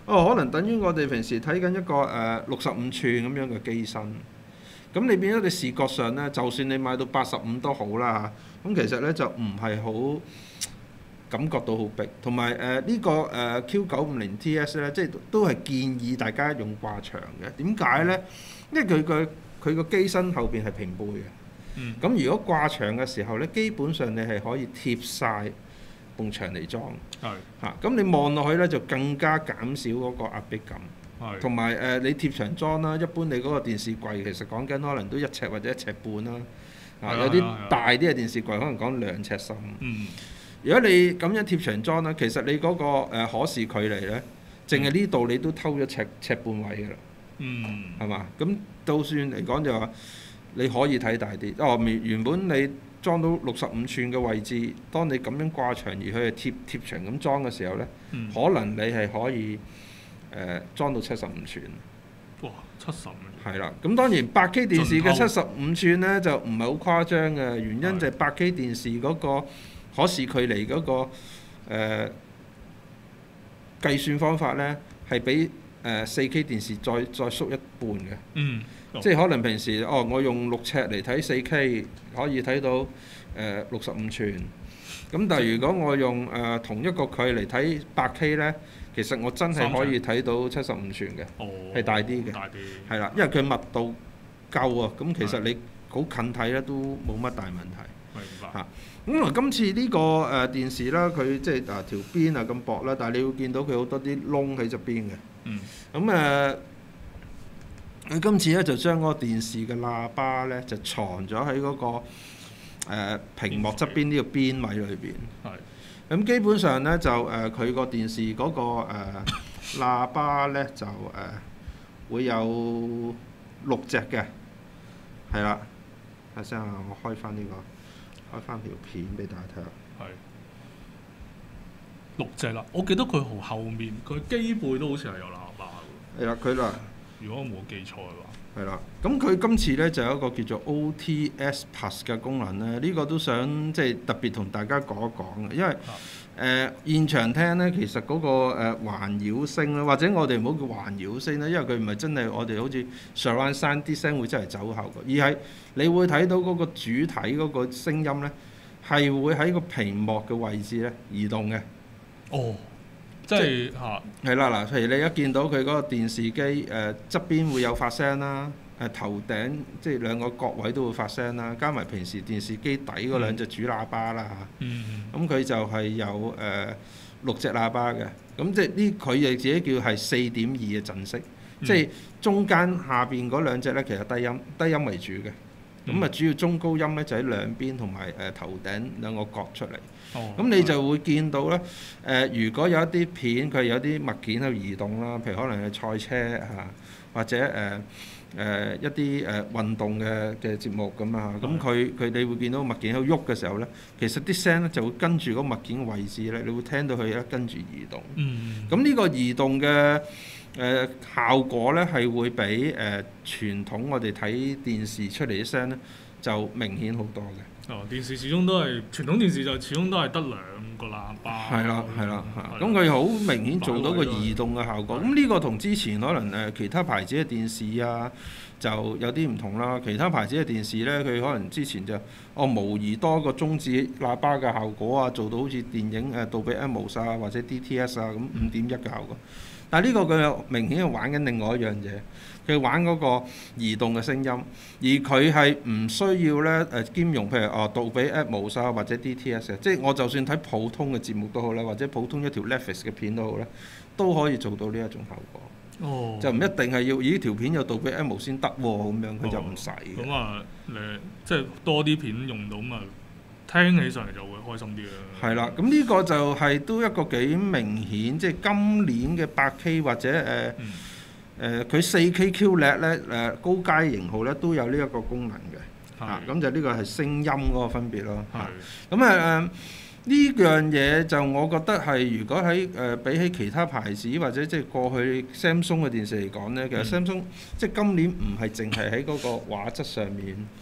可能等於我哋平時睇緊一個65寸咁樣嘅機身。咁你變咗你視覺上咧，就算你買到85都好啦嚇，咁其實咧就唔係好感覺到好逼，同埋呢個Q950 TS 咧，即係都係建議大家用掛牆嘅。點解咧？因為佢個機身後邊係平背嘅。咁如果掛牆嘅時候咧，基本上你係可以貼晒埲牆嚟裝。嚇，咁你望落去咧就更加減少嗰個壓迫感。同埋你貼牆裝啦，一般你嗰個電視櫃其實講緊可能都1尺或者1尺半啦。有啲大啲嘅電視櫃可能講2尺深。如果你咁樣貼牆裝啦，其實你嗰個可視距離咧，淨係呢度你都偷咗尺半位㗎啦。係嘛？咁就算嚟講就話你可以睇大啲。原本你裝到65寸嘅位置，當你咁樣掛牆而去貼牆咁裝嘅時候咧，可能你係可以裝到75寸。 哇！75 係啦，咁當然8K 電視嘅75寸咧就唔係好誇張嘅，原因就係8K 電視嗰個可視距離嗰個計算方法咧係比4K 電視再縮一半嘅。即係可能平時我用6尺嚟睇4K 可以睇到65寸，咁但係如果我用同一個距離睇8K 咧，其實我真係可以睇到75寸嘅，係大啲嘅，係啦，因為佢密度夠啊，咁其實你好近睇咧都冇乜大問題。 明白嚇。咁今次呢個電視啦，佢即係條邊啊咁薄啦，但係你會見到佢好多啲窿喺側邊嘅。咁佢今次咧就將嗰個電視嘅喇叭咧就藏咗喺嗰個屏幕側邊呢個邊位裏邊。咁基本上咧就佢個電視嗰個喇叭咧就會有6隻嘅，係啦。睇先啊，我開翻條片俾大家睇下。 6隻啦，我記得佢後面佢機背都好似係有喇叭㗎。 係啦，佢啦。 如果我冇記錯嘅話。 係啦，咁佢今次咧就有一個叫做 OTS Plus 嘅功能咧，呢個都想即係特別同大家講一講嘅，因為現場聽咧其實嗰個環繞聲咧，或者我哋唔好叫環繞聲咧，因為佢唔係真係我哋好似 surround sound啲聲會真係走效果，而係你會睇到嗰個主體嗰個聲音咧係會喺個屏幕嘅位置咧移動嘅。即係係啦嗱，譬如你一見到佢嗰個電視機側邊會有發聲啦，頭頂即係2個角位都會發聲啦，加埋平時電視機底嗰2隻主喇叭啦嚇。咁佢就係有6隻喇叭嘅，咁即係呢佢哋自己叫係4.2嘅陣式，即係中間下邊嗰2隻咧其實低音為主嘅，咁主要中高音咧就喺兩邊同埋頭頂2個角出嚟。咁你就會見到咧，如果有一啲片佢有啲物件喺度移動啦，譬如可能係賽車嚇，或者一啲運動嘅節目咁啊，咁佢你會見到物件喺度喐嘅時候咧，其實啲聲咧就會跟住嗰物件嘅位置咧，你會聽到佢咧跟住移動。咁呢個移動嘅效果咧係會比傳統我哋睇電視出嚟啲聲咧就明顯好多嘅。 電視始終都係傳統電視就始終都係得2個喇叭。係啦， 咁佢好明顯做到個移動嘅效果。咁呢個同之前可能其他牌子嘅電視啊就有啲唔同啦。其他牌子嘅電視咧，佢可能之前就模擬多個中置喇叭嘅效果啊，做到好似電影杜比 Atmos 啊或者 DTS 啊咁5.1嘅效果。但係呢個佢明顯係玩緊另外一樣嘢，佢玩嗰個移動嘅聲音，而佢係唔需要咧兼容，譬如杜比 Atmos 啊或者 DTS 即係我就算睇普通嘅節目都好啦，或者普通一條 Netflix 嘅片都好咧，都可以做到呢一種效果。就唔一定係要呢條片有杜比 Atmos 先得喎，咁樣佢就唔使。 咁啊，即係多啲片用到嘛，聽起上嚟就會開心啲啦。係啦，咁呢個就係都一個幾明顯，即係今年嘅8K 或者佢4K QLED 咧高階型號咧都有呢一個功能嘅。咁就呢個係聲音嗰個分別咯。咁呢樣嘢就我覺得係如果喺比起其他牌子或者即係過去 Samsung 嘅電視嚟講咧，其實 Samsung 即係今年唔係淨係喺嗰個畫質上面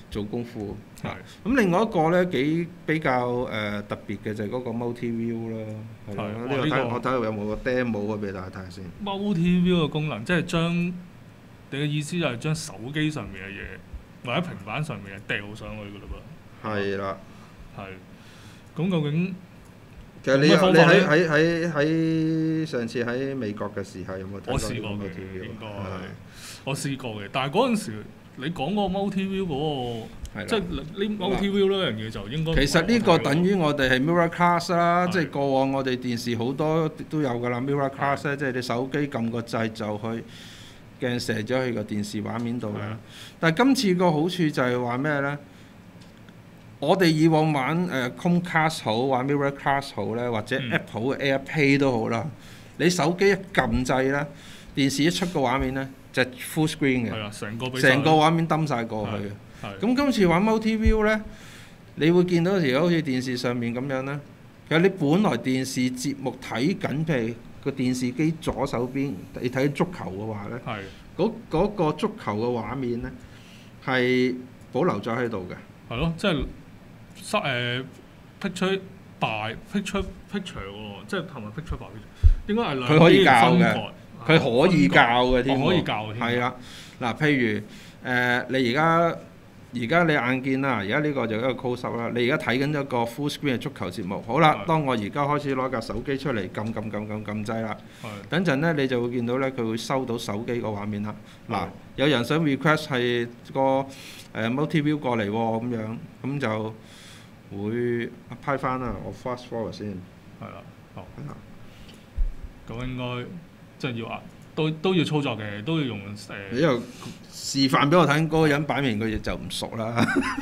做功夫。 係咁另外一個咧比較特別嘅就係嗰個 multi view 啦，係咯。呢個我睇下有冇個 demo 啊，俾大家睇下先。 multi view 嘅功能即係將你嘅意思就係將手機上面嘅嘢或者平板上面嘅掉上去㗎嘞噃。 係啦。 係。咁究竟？ 其實你喺上次喺美國嘅時候有冇睇過？ 我試過嘅，應該我試過嘅，但係嗰陣時你講嗰個 multi view 嗰個，即係呢 multi view 呢樣嘢就應該。 其實呢個等於我哋係 mirror class 啦，即係過往我哋電視好多都有㗎啦 mirror class 咧，即係你手機撳個掣就去鏡射咗去個電視畫面度啦。但係今次個好處就係話咩咧？我哋以往玩Chromecast 好，玩 Mirror Class 好咧，或者 Apple 嘅 AirPlay 都好啦。你手機一撳掣咧，電視一出個畫面咧，就係 full screen 嘅。 係啊，成個畫面抌晒過去嘅。咁今次玩 Multi View 咧，你會見到而家好似電視上面咁樣咧。其實你本來電視節目睇緊，譬如個電視機左手邊，你睇足球嘅話咧，嗰個足球嘅畫面咧係保留咗喺度嘅。 係咯，即係。picture 大 picture 喎，即係同埋 picture 大 picture， 應該係兩佢可以教嘅，佢可以教嘅添。 可以教添。 係啦，嗱，譬如你而家你眼見啦，而家呢個就一個 close up 啦。你而家睇緊一個 full screen 嘅足球節目，好啦，當我而家開始攞架手機出嚟撳掣啦，等陣咧你就會見到咧，佢會收到手機個畫面啦。嗱，有人想 request 係個multi view 過嚟喎，咁樣咁就會拍翻啦，我 fast forward 先。 係啦，好。咁應該即係要都要操作嘅，都要用你又示範俾我睇，嗰個人擺明佢就唔熟啦。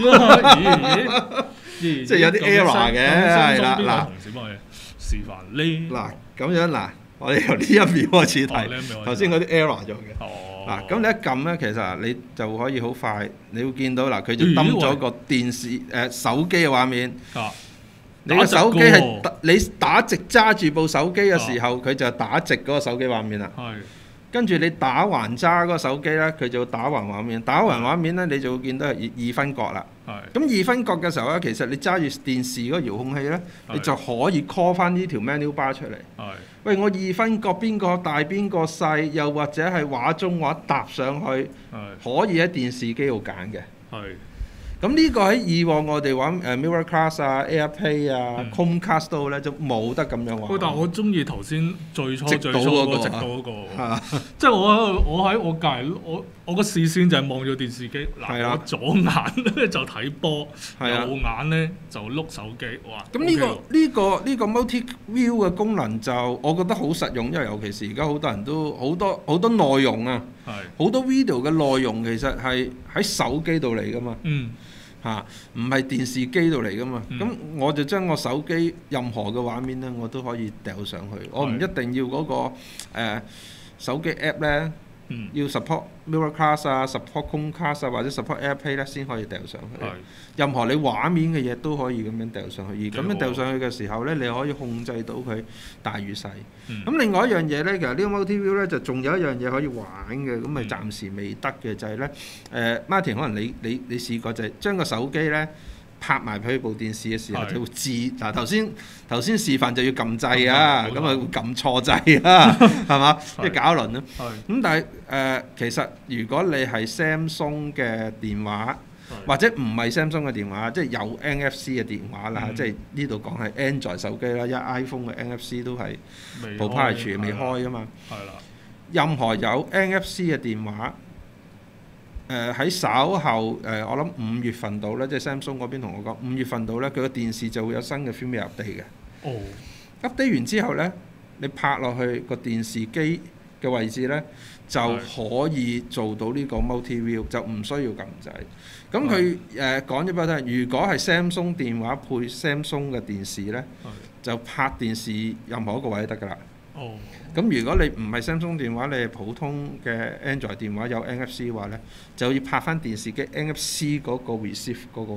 即係有啲 error 嘅，係啦。嗱， 同事幫你示範呢。 嗱，咁樣嗱，我哋由呢一秒開始睇。頭先嗰啲 error 咗嘅。嗱，咁你一撳咧，其實你就可以好快，你會見到嗱，佢就抌咗個電視手機嘅畫面。你個手機係你打直揸住部手機嘅時候，佢就打直嗰個手機畫面啦。跟住你打橫揸嗰個手機咧，佢就打橫畫面。打橫畫面咧，你就會見到係二分角啦。咁二分角嘅時候咧，其實你揸住電視嗰個遙控器咧，你就可以 call 翻呢條 menu bar 出嚟。喂，我二分角邊個大邊個細，又或者係畫中畫搭上去，可以喺電視機度揀嘅。咁呢個喺以往我哋玩Mirror Class 啊、AirPlay 啊、Chromecast 度咧就冇得咁樣玩。 但係我中意頭先最初嗰個直到嗰個，即係我喺我隔離，我個視線就係望住電視機。嗱，我左眼咧就睇波，右眼咧就碌手機。哇！ 咁呢個 Multi View 嘅功能就我覺得好實用，因為尤其是而家好多人都好多內容啊，好多 video 嘅內容其實係喺手機度嚟㗎嘛。唔係電視機度嚟噶嘛？咁我就將我手機任何嘅畫面咧，我都可以掉上去。我唔一定要嗰個手機 app 咧，要 support Mirror Class 啊、support Chromecast 啊或者 support AirPlay 咧先可以掉上去。任何你畫面嘅嘢都可以咁樣掉上去。而咁樣掉上去嘅時候咧，你可以控制到佢大與細。咁另外一樣嘢咧，其實呢個 Multi View 咧就仲有一樣嘢可以玩嘅，咁咪暫時未得嘅就係咧Martin 可能你試過就係將個手機咧拍埋佢部電視嘅時候就會自嗱頭先示範就要撳掣啊，咁啊會撳錯掣啊，係嘛？即係搞一輪啦。咁但係其實如果你係 Samsung 嘅電話，或者唔係 Samsung 嘅電話，即係有 NFC 嘅電話啦，即係呢度講係 Android 手機啦，因為 iPhone 嘅 NFC 都係 proprietary 未開㗎嘛。任何有 NFC 嘅電話，喺稍後我諗5月份到咧，即係 Samsung 嗰邊同我講5月份到咧，佢個電視就會有新嘅 firmware update 嘅。update 完之後咧，你拍落去個電視機嘅位置咧，就可以做到呢個 multi view， 就唔需要撳掣。咁佢講咗俾我聽，如果係 Samsung 電話配 Samsung 嘅電視咧，就拍電視任何一個位都得㗎啦。咁如果你唔係 Samsung 電話，你係普通嘅 Android 電話有 NFC 嘅話咧，就要拍翻電視機 NFC 嗰個 receive 嗰個位。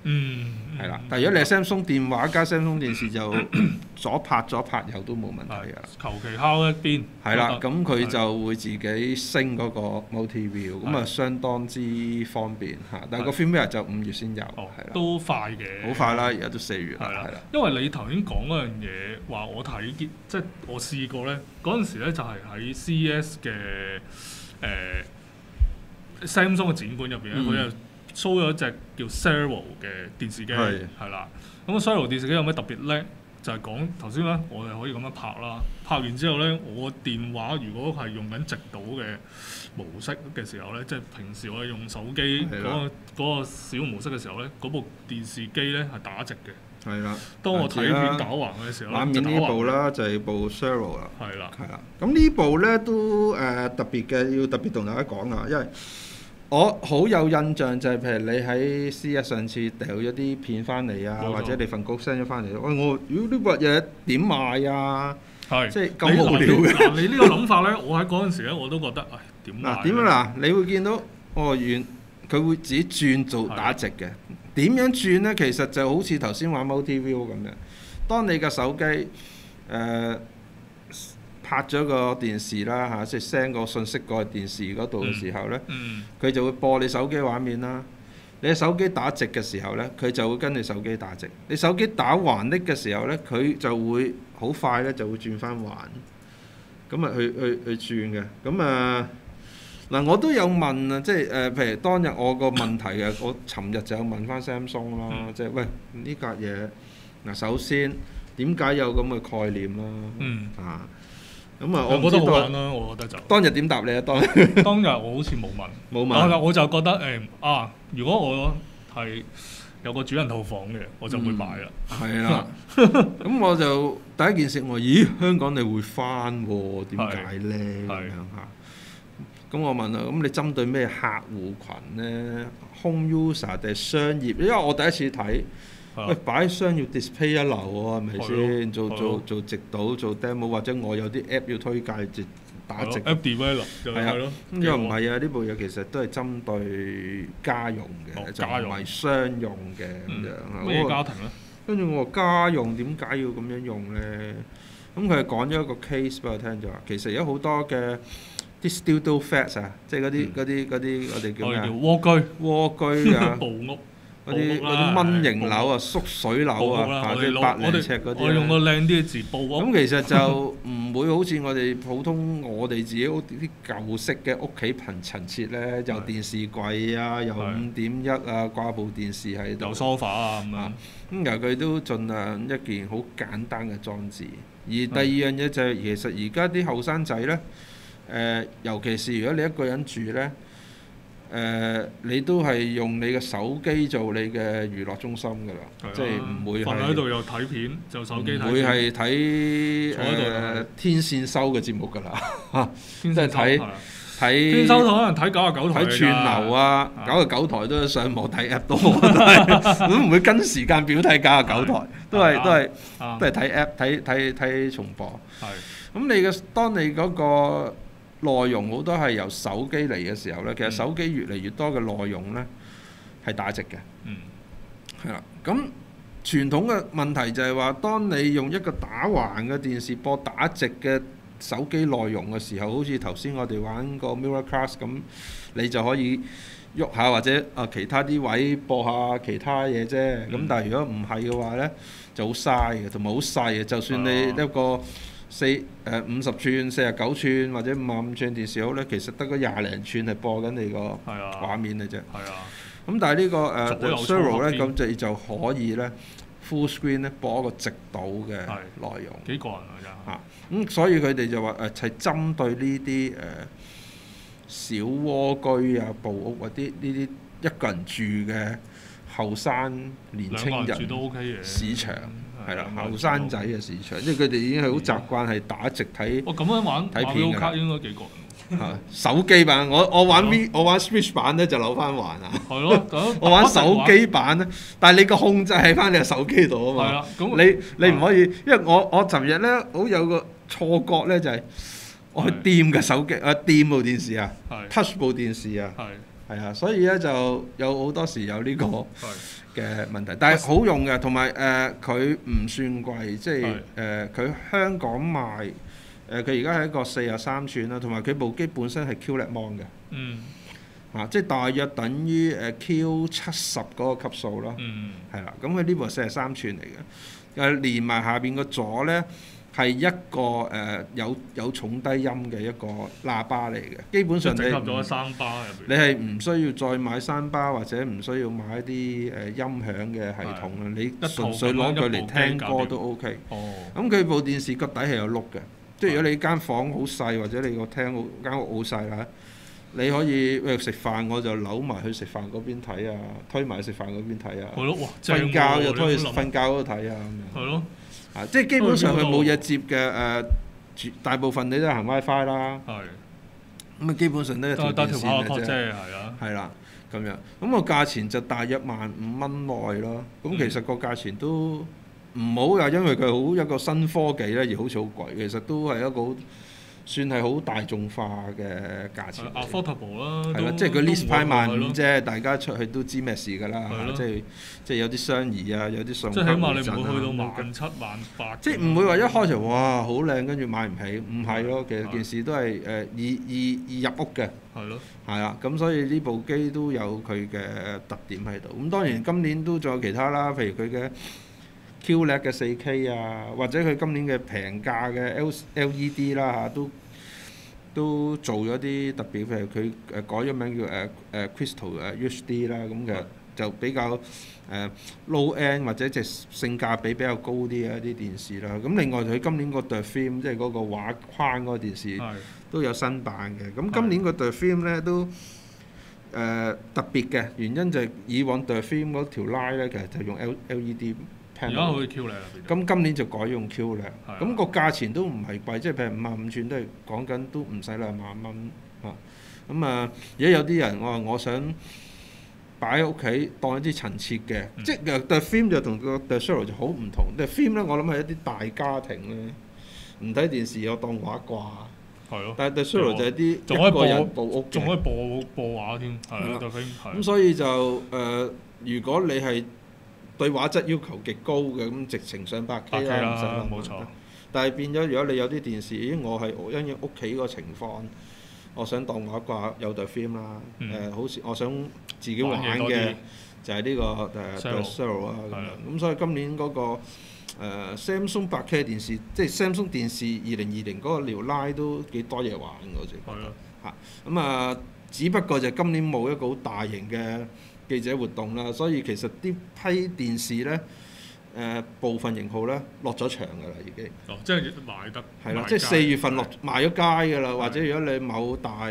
係啦。但係如果你係 Samsung 電話加 Samsung 電視就左拍右都冇問題㗎。 求其敲一邊。 係啦，咁佢就會自己升嗰個 Multi View，咁啊相當之方便嚇。但係個 firmware 就5月先有，係啦。 都快嘅。 好快啦，而家都4月啦，係啦。 因為你頭先講嗰樣嘢話，我睇即係我試過咧，嗰陣時咧就係喺 CES 嘅Samsung 嘅展館入邊咧，佢又 show 咗一隻叫 Zero 嘅電視機，係啦。咁個 Zero 電視機有咩特別咧？就係講頭先咧，我哋可以咁樣拍啦。拍完之後咧，我電話如果係用緊直導嘅模式嘅時候咧，即係平時我哋用手機嗰個小模式嘅時候咧，嗰部電視機咧係打直嘅。 係啦。當我睇片打橫嘅時候咧， 畫面呢部啦就係部 Zero 啦。 係啦。 係啦。咁呢部咧都特別嘅，要特別同大家講啊，因為我好有印象就係譬如你喺 CES 上次掉咗啲片翻嚟啊，或者你份稿 send 咗翻嚟，喂我如果呢部嘢點賣啊？係即係咁無聊嘅。 你呢個諗法咧，我喺嗰陣時咧我都覺得，點賣？ 點啊嗱？你會見到佢會自己轉做打直嘅。點樣轉咧？其實就好似頭先玩 Multi View 咁樣。當你嘅手機拍咗個電視啦嚇，即係 send 個信息過去電視嗰度嘅時候咧，佢就會播你手機畫面啦。你嘅手機打直嘅時候咧，佢就會跟你手機打直。你手機打橫的嘅時候咧，佢就會好快咧就會轉翻橫。咁啊去轉嘅。咁嗱我都有問啊，即係譬如當日我個問題嘅，我尋日就有問翻 Samsung 啦，即係喂呢格嘢嗱，首先點解有咁嘅概念啦？咁啊， 我覺得好玩啦，我覺得就當日點答你啊？當日我好似冇問，我就覺得如果我係有個主人套房嘅，我就會買啦。 係啦，咁我就第一件事我咦香港你會翻喎？點解咧？咁樣嚇。咁我問啊，咁你針對咩客戶群咧 ？Home user 定係商業？因為我第一次睇。喂，擺商業 display 一流喎，係咪先？做直導做 demo， 或者我有啲 app 要推介，就打直。 app develop 係啊， 咁又唔係啊？呢部嘢其實都係針對家用嘅，就唔係商用嘅咁樣。 咩家庭咧？ 跟住我話家用點解要咁樣用咧？咁佢係講咗一個 case 俾我聽，就話其實有好多嘅啲 studio flats 啊，即係嗰啲我哋叫咩啊？蝸居啊， 部屋。 嗰啲蚊型樓啊、縮水樓啊，啲百零尺嗰啲。 我用個靚啲嘅字，部屋。 咁其實就唔會好似我哋自己屋啲舊式嘅屋企層設咧，有電視櫃啊，有5.1啊，掛部電視喺度。 有 sofa 啊咁樣。 咁由佢都盡量一件好簡單嘅裝置。而第二樣嘢就係其實而家啲後生仔咧，尤其是如果你一個人住咧。你都係用你嘅手機做你嘅娛樂中心㗎啦，即係唔會係瞓喺度又睇片，就手機睇。 唔會係睇天線收嘅節目㗎啦，即係睇天收可能睇99台。 睇串流啊，99台都上網睇 app 多，都唔會跟時間表睇99台，都係睇 app 睇重播。係。咁當你嗰個內容好多係由手機嚟嘅時候咧，其實手機越嚟越多嘅內容咧係打直嘅。係啦，咁傳統嘅問題就係話，當你用一個打橫嘅電視播打直嘅手機內容嘅時候，好似頭先我哋玩個 Miracast 咁，你就可以喐下或者其他啲位播下其他嘢啫。咁但係如果唔係嘅話咧，就好嘥嘅，同埋好細嘅。就算你一個50寸、49寸或者55寸電視好咧，其實得個20零寸係播緊你個畫面嘅啫。咁但係呢個Zero 咧，咁就可以咧 full screen 咧播一個直導嘅內容。 幾個人啊？ 咁所以佢哋就話係針對呢啲小窩居啊、部屋嗰啲呢啲一個人住嘅後生年青人市場。係啦，後生仔嘅市場，即係佢哋已經係好習慣係打直睇。 咁樣玩睇片㗎。 卡應該幾個人？ 手機版我玩 Switch 版咧就扭翻環啊。 係咯， 我玩手機版咧，但係你個控制喺翻你個手機度啊嘛。係啦，咁你唔可以，因為我尋日咧好有個錯覺咧，就係我去掂嘅手機，掂部電視啊，touch 部電視啊。 係啊，所以咧就有好多時有呢個嘅問題，但係好用嘅，同埋佢唔算貴，即係佢香港賣佢而家係一個43寸啦，同埋佢部機本身係 QLED Mon 嘅，即係大約等於Q70嗰個級數咯，係啦，咁佢呢部係43寸嚟嘅，連埋下邊個座咧。係一個有重低音嘅一個喇叭嚟嘅，基本上你整合咗3巴入邊。你係唔需要再買3巴或者唔需要買一啲音響嘅系統啦，你純粹攞佢嚟聽歌都 OK。咁佢部電視個底係有碌嘅，即係如果你間房好細或者你個廳間屋好細啦，你可以食飯我就扭埋去食飯嗰邊睇啊，推埋去食飯嗰邊睇啊。係咯，哇！瞓覺就推去瞓覺嗰度睇啊咁樣。係咯。即係基本上佢冇嘢接嘅大部分你都係行 WiFi 啦。係。咁啊，基本上都係條電線嘅啫。係啦，咁樣。咁個價錢就大約15,000內咯。咁其實個價錢都唔好㗎，因為佢好一個新科技咧，而好似好貴。其實都係一個算係好大眾化嘅價錢。affordable 啦。係啦，即係佢 list price 15,000啫，大家出去都知咩事㗎啦。即係有啲相宜啊，有啲送。即係起碼你唔會去到17,000、18,000。即係唔會話一開場哇好靚，跟住買唔起，唔係咯。其實件事都係易入屋嘅。係咯。係啊，咁所以呢部機都有佢嘅特點喺度。咁當然今年都仲有其他啦，譬如佢嘅QLED 嘅 4K 啊，或者佢今年嘅平價嘅 LED 啦嚇，都做咗啲特別，譬如佢改咗名叫Crystal HD 啦，咁嘅就比較low end 或者即係性價比比較高啲嘅一啲電視啦。咁另外佢今年個 The Film 即係嗰個畫框嗰個電視都有新版嘅。咁今年個 The Film 咧都特別嘅原因就係以往 The Film 嗰條 line 咧其實就用 LED。而家可以 QLED 啦，咁今年就改用 QLED，咁個價錢都唔係貴，即係譬如55寸都係講緊都唔使2萬蚊嚇。咁而家有啲人我想擺喺屋企當一啲陳設嘅，即係 The Film 就同個 The Solo 就好唔同。The Film 咧我諗係一啲大家庭咧，唔睇電視有當畫掛。係咯。但係 The Solo 就係啲一個人部屋，仲可以播畫添。係咯 The Film。咁所以就如果你係對畫質要求極高嘅，咁直情上 8K 啦，唔使諗。冇錯。但係變咗，如果你有啲電視，我係因應屋企個情況，我想當畫掛有對 film 啦。好似我想自己玩嘅就係呢個The Solo 啊咁樣。咁所以今年嗰個Samsung 8K 電視，即係 Samsung 電視2020嗰個條拉都幾多嘢玩嘅，我自己覺得嚇。咁只不過就今年冇一個好大型嘅記者活動啦，所以其實啲批電視咧，部分型號咧落咗場㗎啦，已經。哦，即係賣得。係啦，即係4月份賣咗街㗎啦，或者如果你某大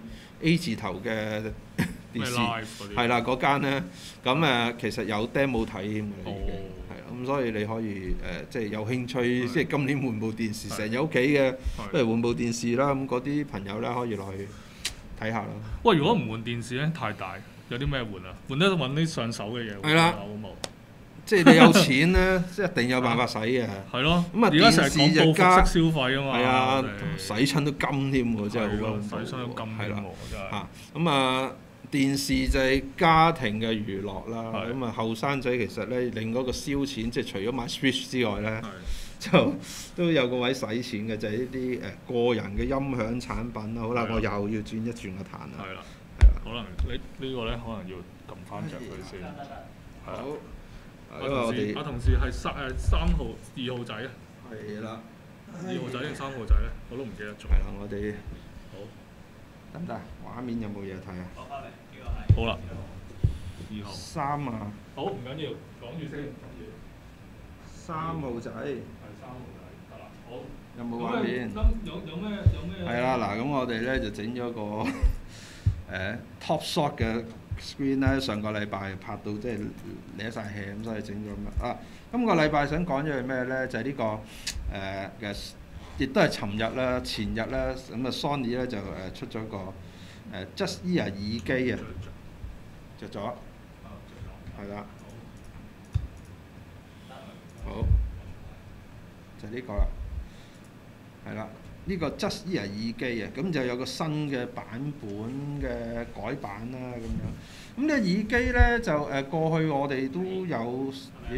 A 字頭嘅電視，係啦嗰間咧，咁其實有 demo 睇添㗎啦，已經。係啊，咁所以你可以即係有興趣，即係今年換部電視，成日屋企嘅，不如換部電視啦。咁嗰啲朋友咧可以落去睇下啦。喂，如果唔換電視咧，太大。有啲咩換啊？換得揾啲上手嘅嘢。係啦，好冇？即係你有錢咧，即係一定有辦法使嘅。係咯。咁啊，電視就加消費啊嘛。係啊，洗親都金添喎，真係好。洗親都金添喎，真係。嚇！咁電視就係家庭嘅娛樂啦。咁後生仔其實咧，另嗰個燒錢，即係除咗買 Switch 之外咧，就都有個位使錢嘅，就係呢啲個人嘅音響產品啦。好啦，我又要轉一轉個壇啦。係啦。可能呢個咧，可能要撳翻着佢先。好。阿同事係3號、2號仔啊。係啦。2號仔定3號仔咧？我都唔記得咗。係啦，我哋好。得唔得？畫面有冇嘢睇啊？好啦。2號。3啊。好，唔緊要，講住先。3號仔。係3號仔，得啦。好。有冇畫面？有咩？係啦，嗱，咁我哋咧就整咗個。Top Shot 嘅 screen 咧，上個禮拜拍到即係攣晒氣咁，所以整咗咁啊。今個禮拜想講咗係咩咧？就係呢個嘅，亦都係尋日啦、前日啦，咁Sony 咧就出咗個Just Ear 耳機啊，着咗，係啦，好，就呢個啦，係啦。 呢個 Just Ear 耳機啊，咁就有個新嘅版本嘅改版啦咁樣。咁呢個耳機咧就過去我哋都有，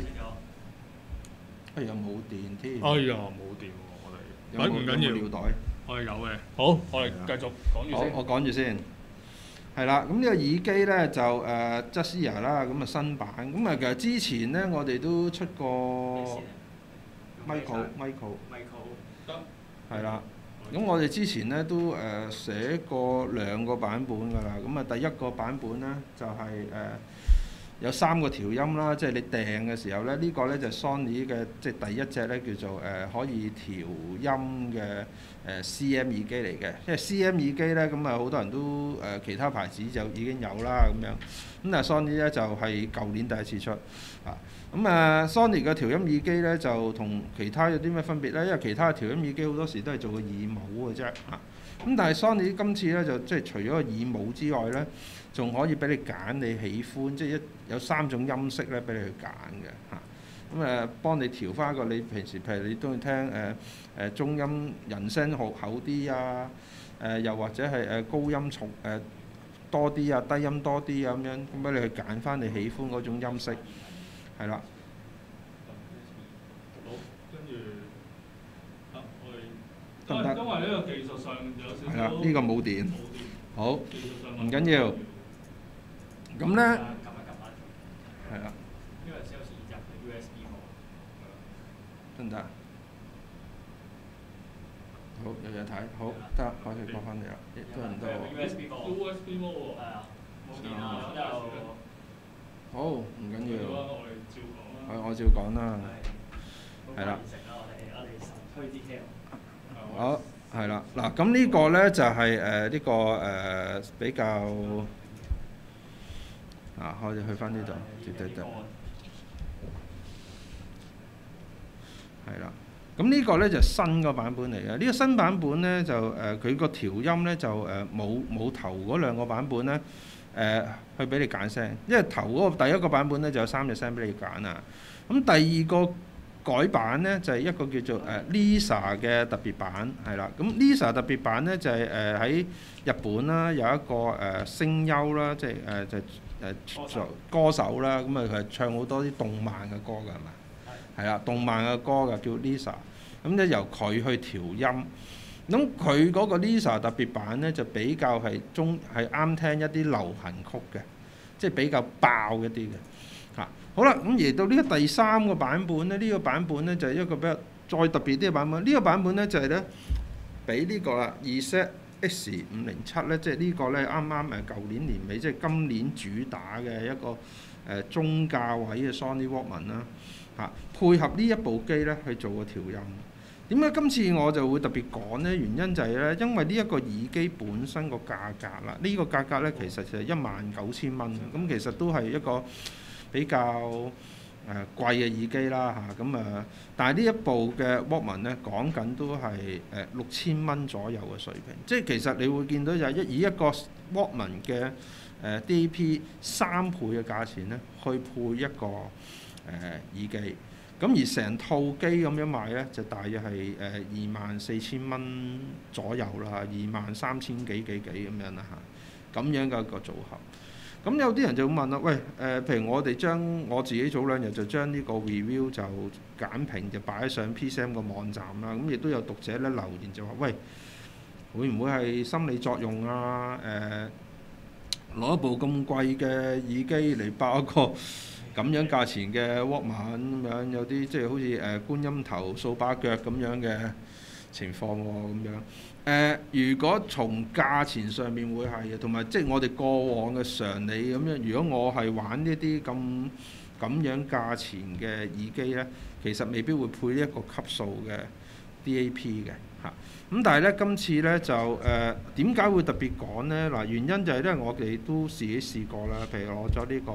哎呀冇電添。 哎呀冇電喎，我哋。唔緊要。 尿袋？ 我哋有嘅。好，我哋繼續講住先。 好，我講住先。係啦，咁呢個耳機咧就Just Ear 啦，咁啊新版。咁啊其實之前咧我哋都出過 Michael 得。 係啦。咁我哋之前咧都寫過2個版本㗎啦。咁啊第一個版本咧就係有3個調音啦，即係你訂嘅時候咧，呢個咧就 Sony 嘅即係第一隻咧叫做可以調音嘅CM 耳機嚟嘅。因為 CM 耳機咧咁啊好多人都其他牌子就已經有啦咁樣。咁但係 Sony 咧就係舊年第一次出啊。咁Sony 嘅調音耳機咧就同其他有啲咩分別咧？因為其他嘅調音耳機好多時都係做個耳帽嘅啫嚇。咁但係 Sony 今次咧就即係除咗個耳帽之外咧，仲可以俾你揀你喜歡，即係有3種音色咧俾你去揀嘅嚇。咁幫你調翻一個你平時譬如你中意聽中音人聲厚啲啊，又或者係高音重多啲啊，低音多啲啊咁樣，咁俾你去揀翻你喜歡嗰種音色。係啦。 好，跟住我哋得唔得？ 因為呢個技術上有少少。 係啦，呢個冇電。好， 技術上唔緊要。咁咧，係啦。 因為 sales 入嘅 USB 冇。 得唔得？好，有嘢睇，好得，可以過翻嚟啦。多人都好。 USB 冇。 USB 冇喎。 係啊，冇電啊，咁就。 好，唔緊要。 我哋照講啦。 係，我照講啦。係啦。 我哋神推啲 tail。 好，係啦。嗱，咁呢個咧就係呢個比較我哋去翻呢度，絕對得。係啦。咁呢個咧就新個版本嚟嘅。呢個新版本咧就佢個調音咧就冇頭嗰2個版本咧。去俾你揀聲，因為頭嗰個第一個版本咧就有3隻聲俾你揀啊。咁第2個改版咧就係一個叫做Lisa 嘅特別版，係啦。咁 Lisa 特別版咧就係喺日本啦，有一個聲優啦，即係就歌手啦。咁佢係唱好多啲動漫嘅歌㗎，係嘛？係啦，動漫嘅歌㗎，叫 Lisa。咁咧由佢去調音。咁佢嗰個 Lisa 特別版咧就比較係啱聽一啲流行曲嘅，即係比較爆一啲嘅嚇。好啦，咁而到呢個第3個版本咧，呢個版本咧就係一個比較再特別啲嘅版本。呢個版本咧就係咧比呢個啦 ZX507咧，即係呢個咧啱啱舊年年尾，即係今年主打嘅一個中價位嘅 Sony Walkman 啦嚇，配合呢一部機咧去做個調音。點解今次我就會特別講呢？原因就係咧，因為呢一個耳機本身個價格啦，呢個價格咧其實就係19,000蚊，咁其實都係一個比較貴嘅耳機啦嚇。咁但係呢一部嘅 Walkman 咧講緊都係6,000蚊左右嘅水平，即係其實你會見到就係以一個 Walkman 嘅DAP 3倍嘅價錢咧，去配一個耳機。咁而成套機咁樣賣咧，就大約係24,000蚊左右啦，23,000幾咁樣啦嚇，咁樣嘅一個組合。咁有啲人就會問啦，喂譬如我自己早2日就將呢個 review 就簡評就擺上 PCM 個網站啦。咁亦都有讀者咧留言就話，喂，會唔會係心理作用啊？攞一部咁貴嘅耳機嚟包一個咁樣價錢嘅 Walkman 咁樣，有啲即係好似觀音頭掃把腳咁樣嘅情況喎咁樣。如果從價錢上面會係嘅，同埋即係我哋過往嘅常理咁樣。如果我係玩呢啲咁樣價錢嘅耳機咧，其實未必會配呢一個級數嘅 DAP 嘅嚇。咁但係咧，今次咧就點解會特別講咧？嗱，原因就係因為我哋都自己試過啦，譬如攞咗呢個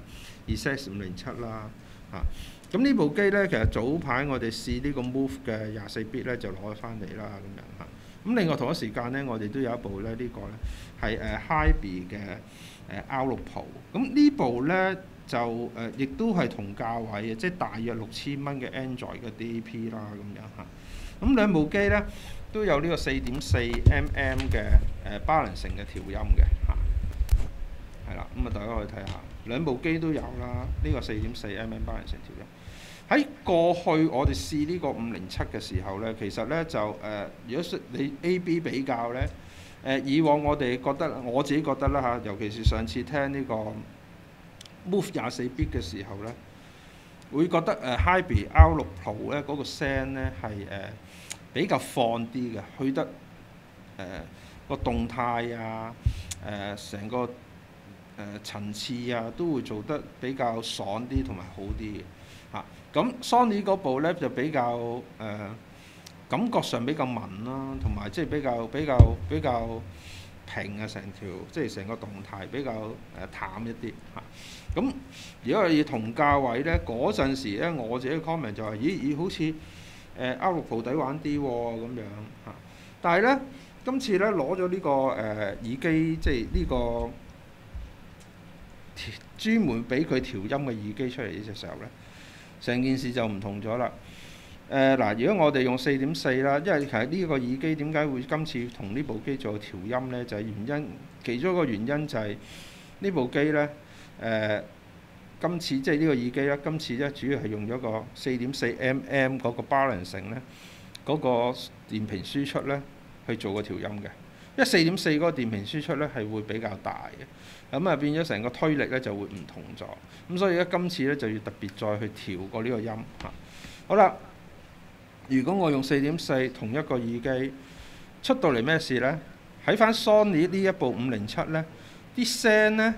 ZX507啦嚇。咁呢部機咧，其實早排我哋試呢個 Move 嘅24 bit 咧，就攞咗翻嚟啦咁樣嚇。咁另外同一時間咧，我哋都有一部咧，呢個咧係Haibi 嘅R6 Pro。咁呢部咧就亦都係同價位嘅，即係大約6,000蚊嘅 Android 嘅 DAP 啦咁樣嚇。咁兩部機咧都有呢個4.4mm 嘅balancing 嘅調音嘅嚇，係啦，咁啊大家可以睇下，兩部機都有啦，呢個4.4mm balancing 調音。喺過去我哋試呢個507嘅時候呢，其實呢就如果你 A/B 比較呢，以往我哋覺得我自己覺得啦嚇，尤其是上次聽呢個 Move 24bit 嘅時候呢，會覺得Hybrid R6 Pro 咧嗰個聲呢係比較放啲嘅，去得個動態啊，成個層次啊都會做得比較爽啲同埋好啲嘅嚇。咁 Sony 嗰部咧就比較感覺上比較文啦，同埋即係比較平啊，成條即係成個動態比較淡一啲嚇。咁如果係同價位咧，嗰陣時咧我自己嘅 comment 就係、咦好似R6 Pro 抵玩啲喎咁樣嚇。但係咧今次咧攞咗呢個耳機，即係呢個專門俾佢調音嘅耳機出嚟呢隻時候咧，成件事就唔同咗啦。嗱，如果我哋用4.4啦，因為其實呢個耳機點解會今次同呢部機做調音呢？就係其中一個原因就係呢部機呢，今次即係呢個耳機啦，今次咧主要係用咗個4.4mm 嗰個 balancing 呢，嗰個電平輸出呢去做個調音嘅。因為4.4嗰個電平輸出呢係會比較大嘅，咁啊變咗成個推力呢就會唔同咗。咁所以咧今次呢就要特別再去調過呢個音嚇。好啦。如果我用4.4同一個耳機出到嚟咩事呢？喺翻 Sony 呢一部507呢，啲聲呢，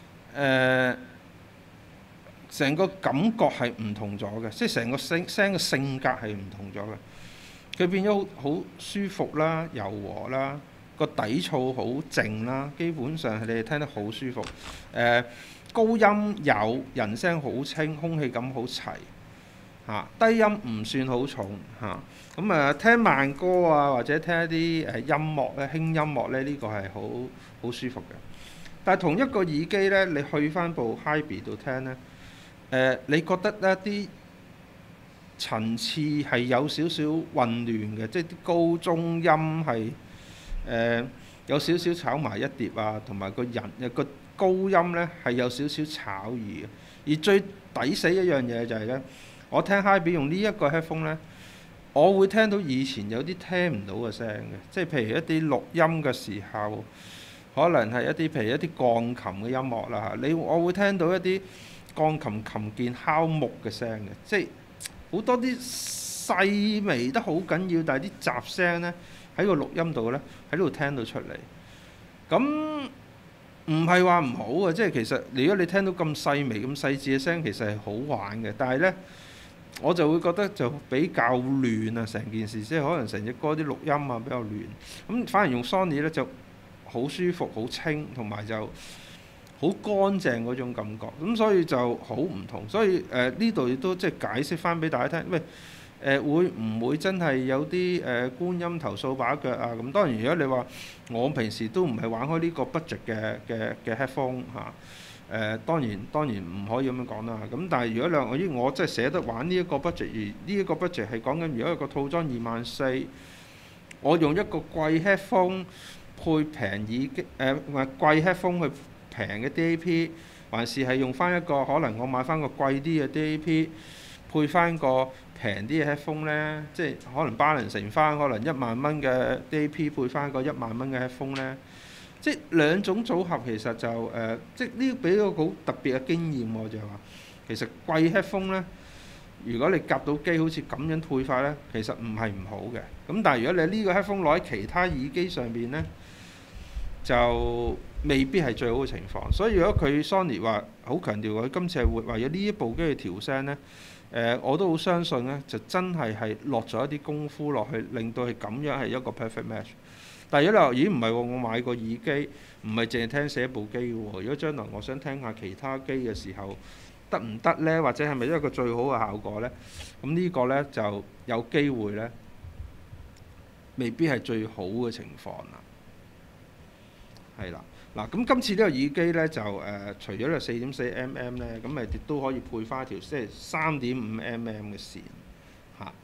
成個感覺係唔同咗嘅，即係成個聲嘅性格係唔同咗嘅。佢變咗好舒服啦、柔和啦，個底噪好靜啦，基本上你哋聽得好舒服。高音有，人聲好清，空氣感好齊。低音唔算好重嚇，咁聽慢歌啊，或者聽一啲音樂咧、輕音樂咧，呢個係好舒服嘅。但係同一個耳機咧，你去翻部 Hybrid 度聽咧，你覺得一啲層次係有少少混亂嘅，即係啲高中音係有少少炒埋一碟啊，同埋個高音咧係有少少炒耳嘅。而最抵死一樣嘢就係咧。我聽 Hybrid 用呢一個 headphone 呢，我會聽到以前有啲聽唔到嘅聲嘅，即係譬如一啲錄音嘅時候，可能係譬如一啲鋼琴嘅音樂啦嚇，我會聽到一啲鋼琴琴鍵敲木嘅聲嘅，即係好多啲細微得好緊要，但係啲雜聲呢，喺個錄音度呢，喺度聽到出嚟。咁唔係話唔好嘅，即係其實如果你聽到咁細微、咁細緻嘅聲，其實係好玩嘅，但係呢。我就會覺得就比較亂啊，成件事即係可能成隻歌啲錄音啊比較亂，咁反而用 Sony 咧就好舒服、好清，同埋就好乾淨嗰種感覺，咁所以就好唔同。所以呢度亦都即係解釋翻俾大家聽，喂會唔會真係有啲觀音頭掃把腳啊？咁當然如果你話我平時都唔係玩開呢個 budget 嘅 headphone 嚇。當然唔可以咁樣講啦。咁但係如果你話我真係捨得玩呢一個 budget， 而呢一個 budget 係講緊如果一個套裝24,000，我用一個貴 headphone 配平耳機，貴 headphone 去平嘅 DAP， 還是係用翻一個可能我買翻個貴啲嘅 DAP 配翻個平啲嘅 headphone 呢？即係可能 balance 成翻可能1萬蚊嘅 DAP 配翻個1萬蚊嘅 headphone 呢？即係兩種組合其實就即係呢俾個好特別嘅經驗喎，就係話其實貴 headphone 呢，如果你夾到機好似咁樣配法呢，其實唔係唔好嘅。咁但係如果你呢個 headphone 攞喺其他耳機上邊呢，就未必係最好嘅情況。所以如果佢 Sony 話好強調佢今次係會為咗呢一部機去調聲呢，我都好相信呢，就真係落咗一啲功夫落去，令到佢咁樣係一個 perfect match。但係如果你話咦唔係喎，我買個耳機唔係淨係聽寫部機喎。如果將來我想聽下其他機嘅時候，得唔得呢？或者係咪一個最好嘅效果呢？咁呢個呢，就有機會呢，未必係最好嘅情況啦。係啦，嗱咁今次呢個耳機呢，就除咗呢 4.4mm 呢，咁亦都可以配翻條即係3.5mm 嘅線嚇。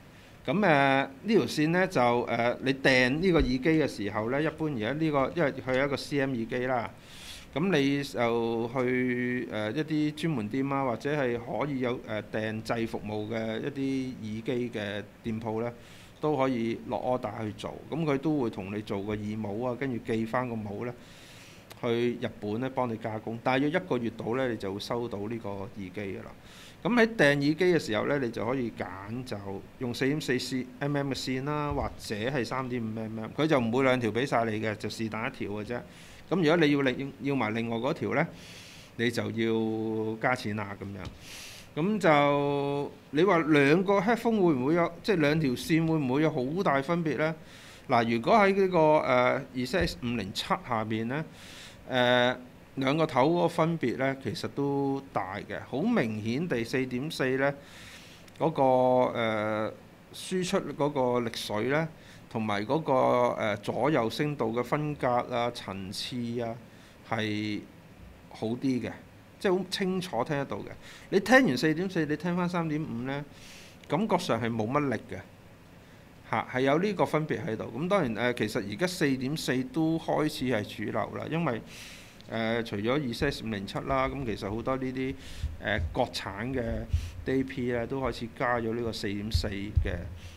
咁呢條線呢，就你訂呢個耳機嘅時候呢，一般而家呢個因為佢係一個 CM 耳機啦，咁你就去一啲專門店啊，或者係可以有訂製服務嘅一啲耳機嘅店鋪呢，都可以落 order 去做，咁佢都會同你做個耳帽啊，跟住寄翻個帽呢去日本呢幫你加工，大約1個月到呢，你就會收到呢個耳機㗎啦。咁喺訂耳機嘅時候呢，你就可以揀就用4.4mm嘅線啦，或者係3.5mm，佢就唔會兩條俾晒你嘅，就是但一條嘅啫。咁如果你要埋另外嗰條呢，你就要加錢啦咁樣。咁就你話兩個 headphone 會唔會有，即係兩條線會唔會有好大分別呢？嗱，如果喺呢個ZX 507下邊呢，兩個頭嗰個分別呢，其實都大嘅，好明顯地4.4呢嗰個輸出嗰個力水呢，同埋嗰個左右聲道嘅分隔啊、層次啊係好啲嘅，即係好清楚聽得到嘅。你聽完4.4，你聽翻3.5呢，感覺上係冇乜力嘅，係有呢個分別喺度。咁當然其實而家4.4都開始係主流啦，因為除咗 ZX 507啦，咁其實好多呢啲國產嘅 DAP 咧都開始加咗呢個4.4嘅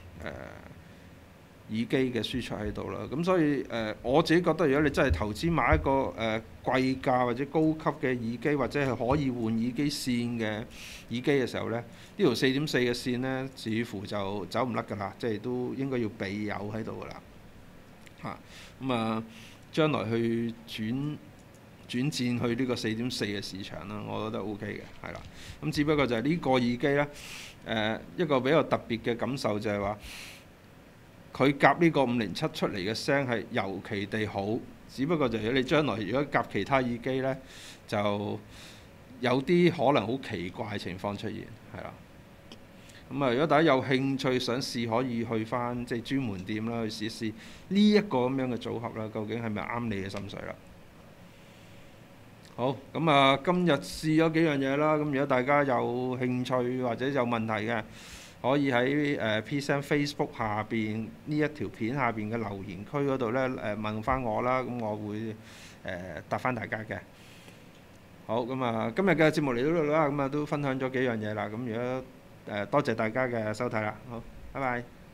耳機嘅輸出喺度啦。咁所以我自己覺得，如果你真係投資買一個貴價或者高級嘅耳機，或者係可以換耳機線嘅耳機嘅時候呢，呢條4.4嘅線呢，似乎就走唔甩㗎啦，即係都應該要備有喺度㗎啦。咁啊，將來去轉戰去呢個4.4嘅市場啦，我覺得 OK 嘅，係啦。咁只不過就係呢個耳機呢，一個比較特別嘅感受就係話，佢夾呢個507出嚟嘅聲係尤其地好。只不過就係你將來如果夾其他耳機呢，就有啲可能好奇怪嘅情況出現，係啦。咁啊，如果大家有興趣想試，可以去翻即係專門店啦，去試一試呢一個咁樣嘅組合啦，究竟係咪啱你嘅心水啦？好，咁啊，今日試咗幾樣嘢啦。咁如果大家有興趣或者有問題嘅，可以喺PSM Facebook 下邊呢一條片下邊嘅留言區嗰度呢問翻我啦。咁我會答翻大家嘅。好，咁啊，今日嘅節目嚟到呢度啦。咁啊，都分享咗幾樣嘢啦。咁如果多謝大家嘅收睇啦。好，拜拜。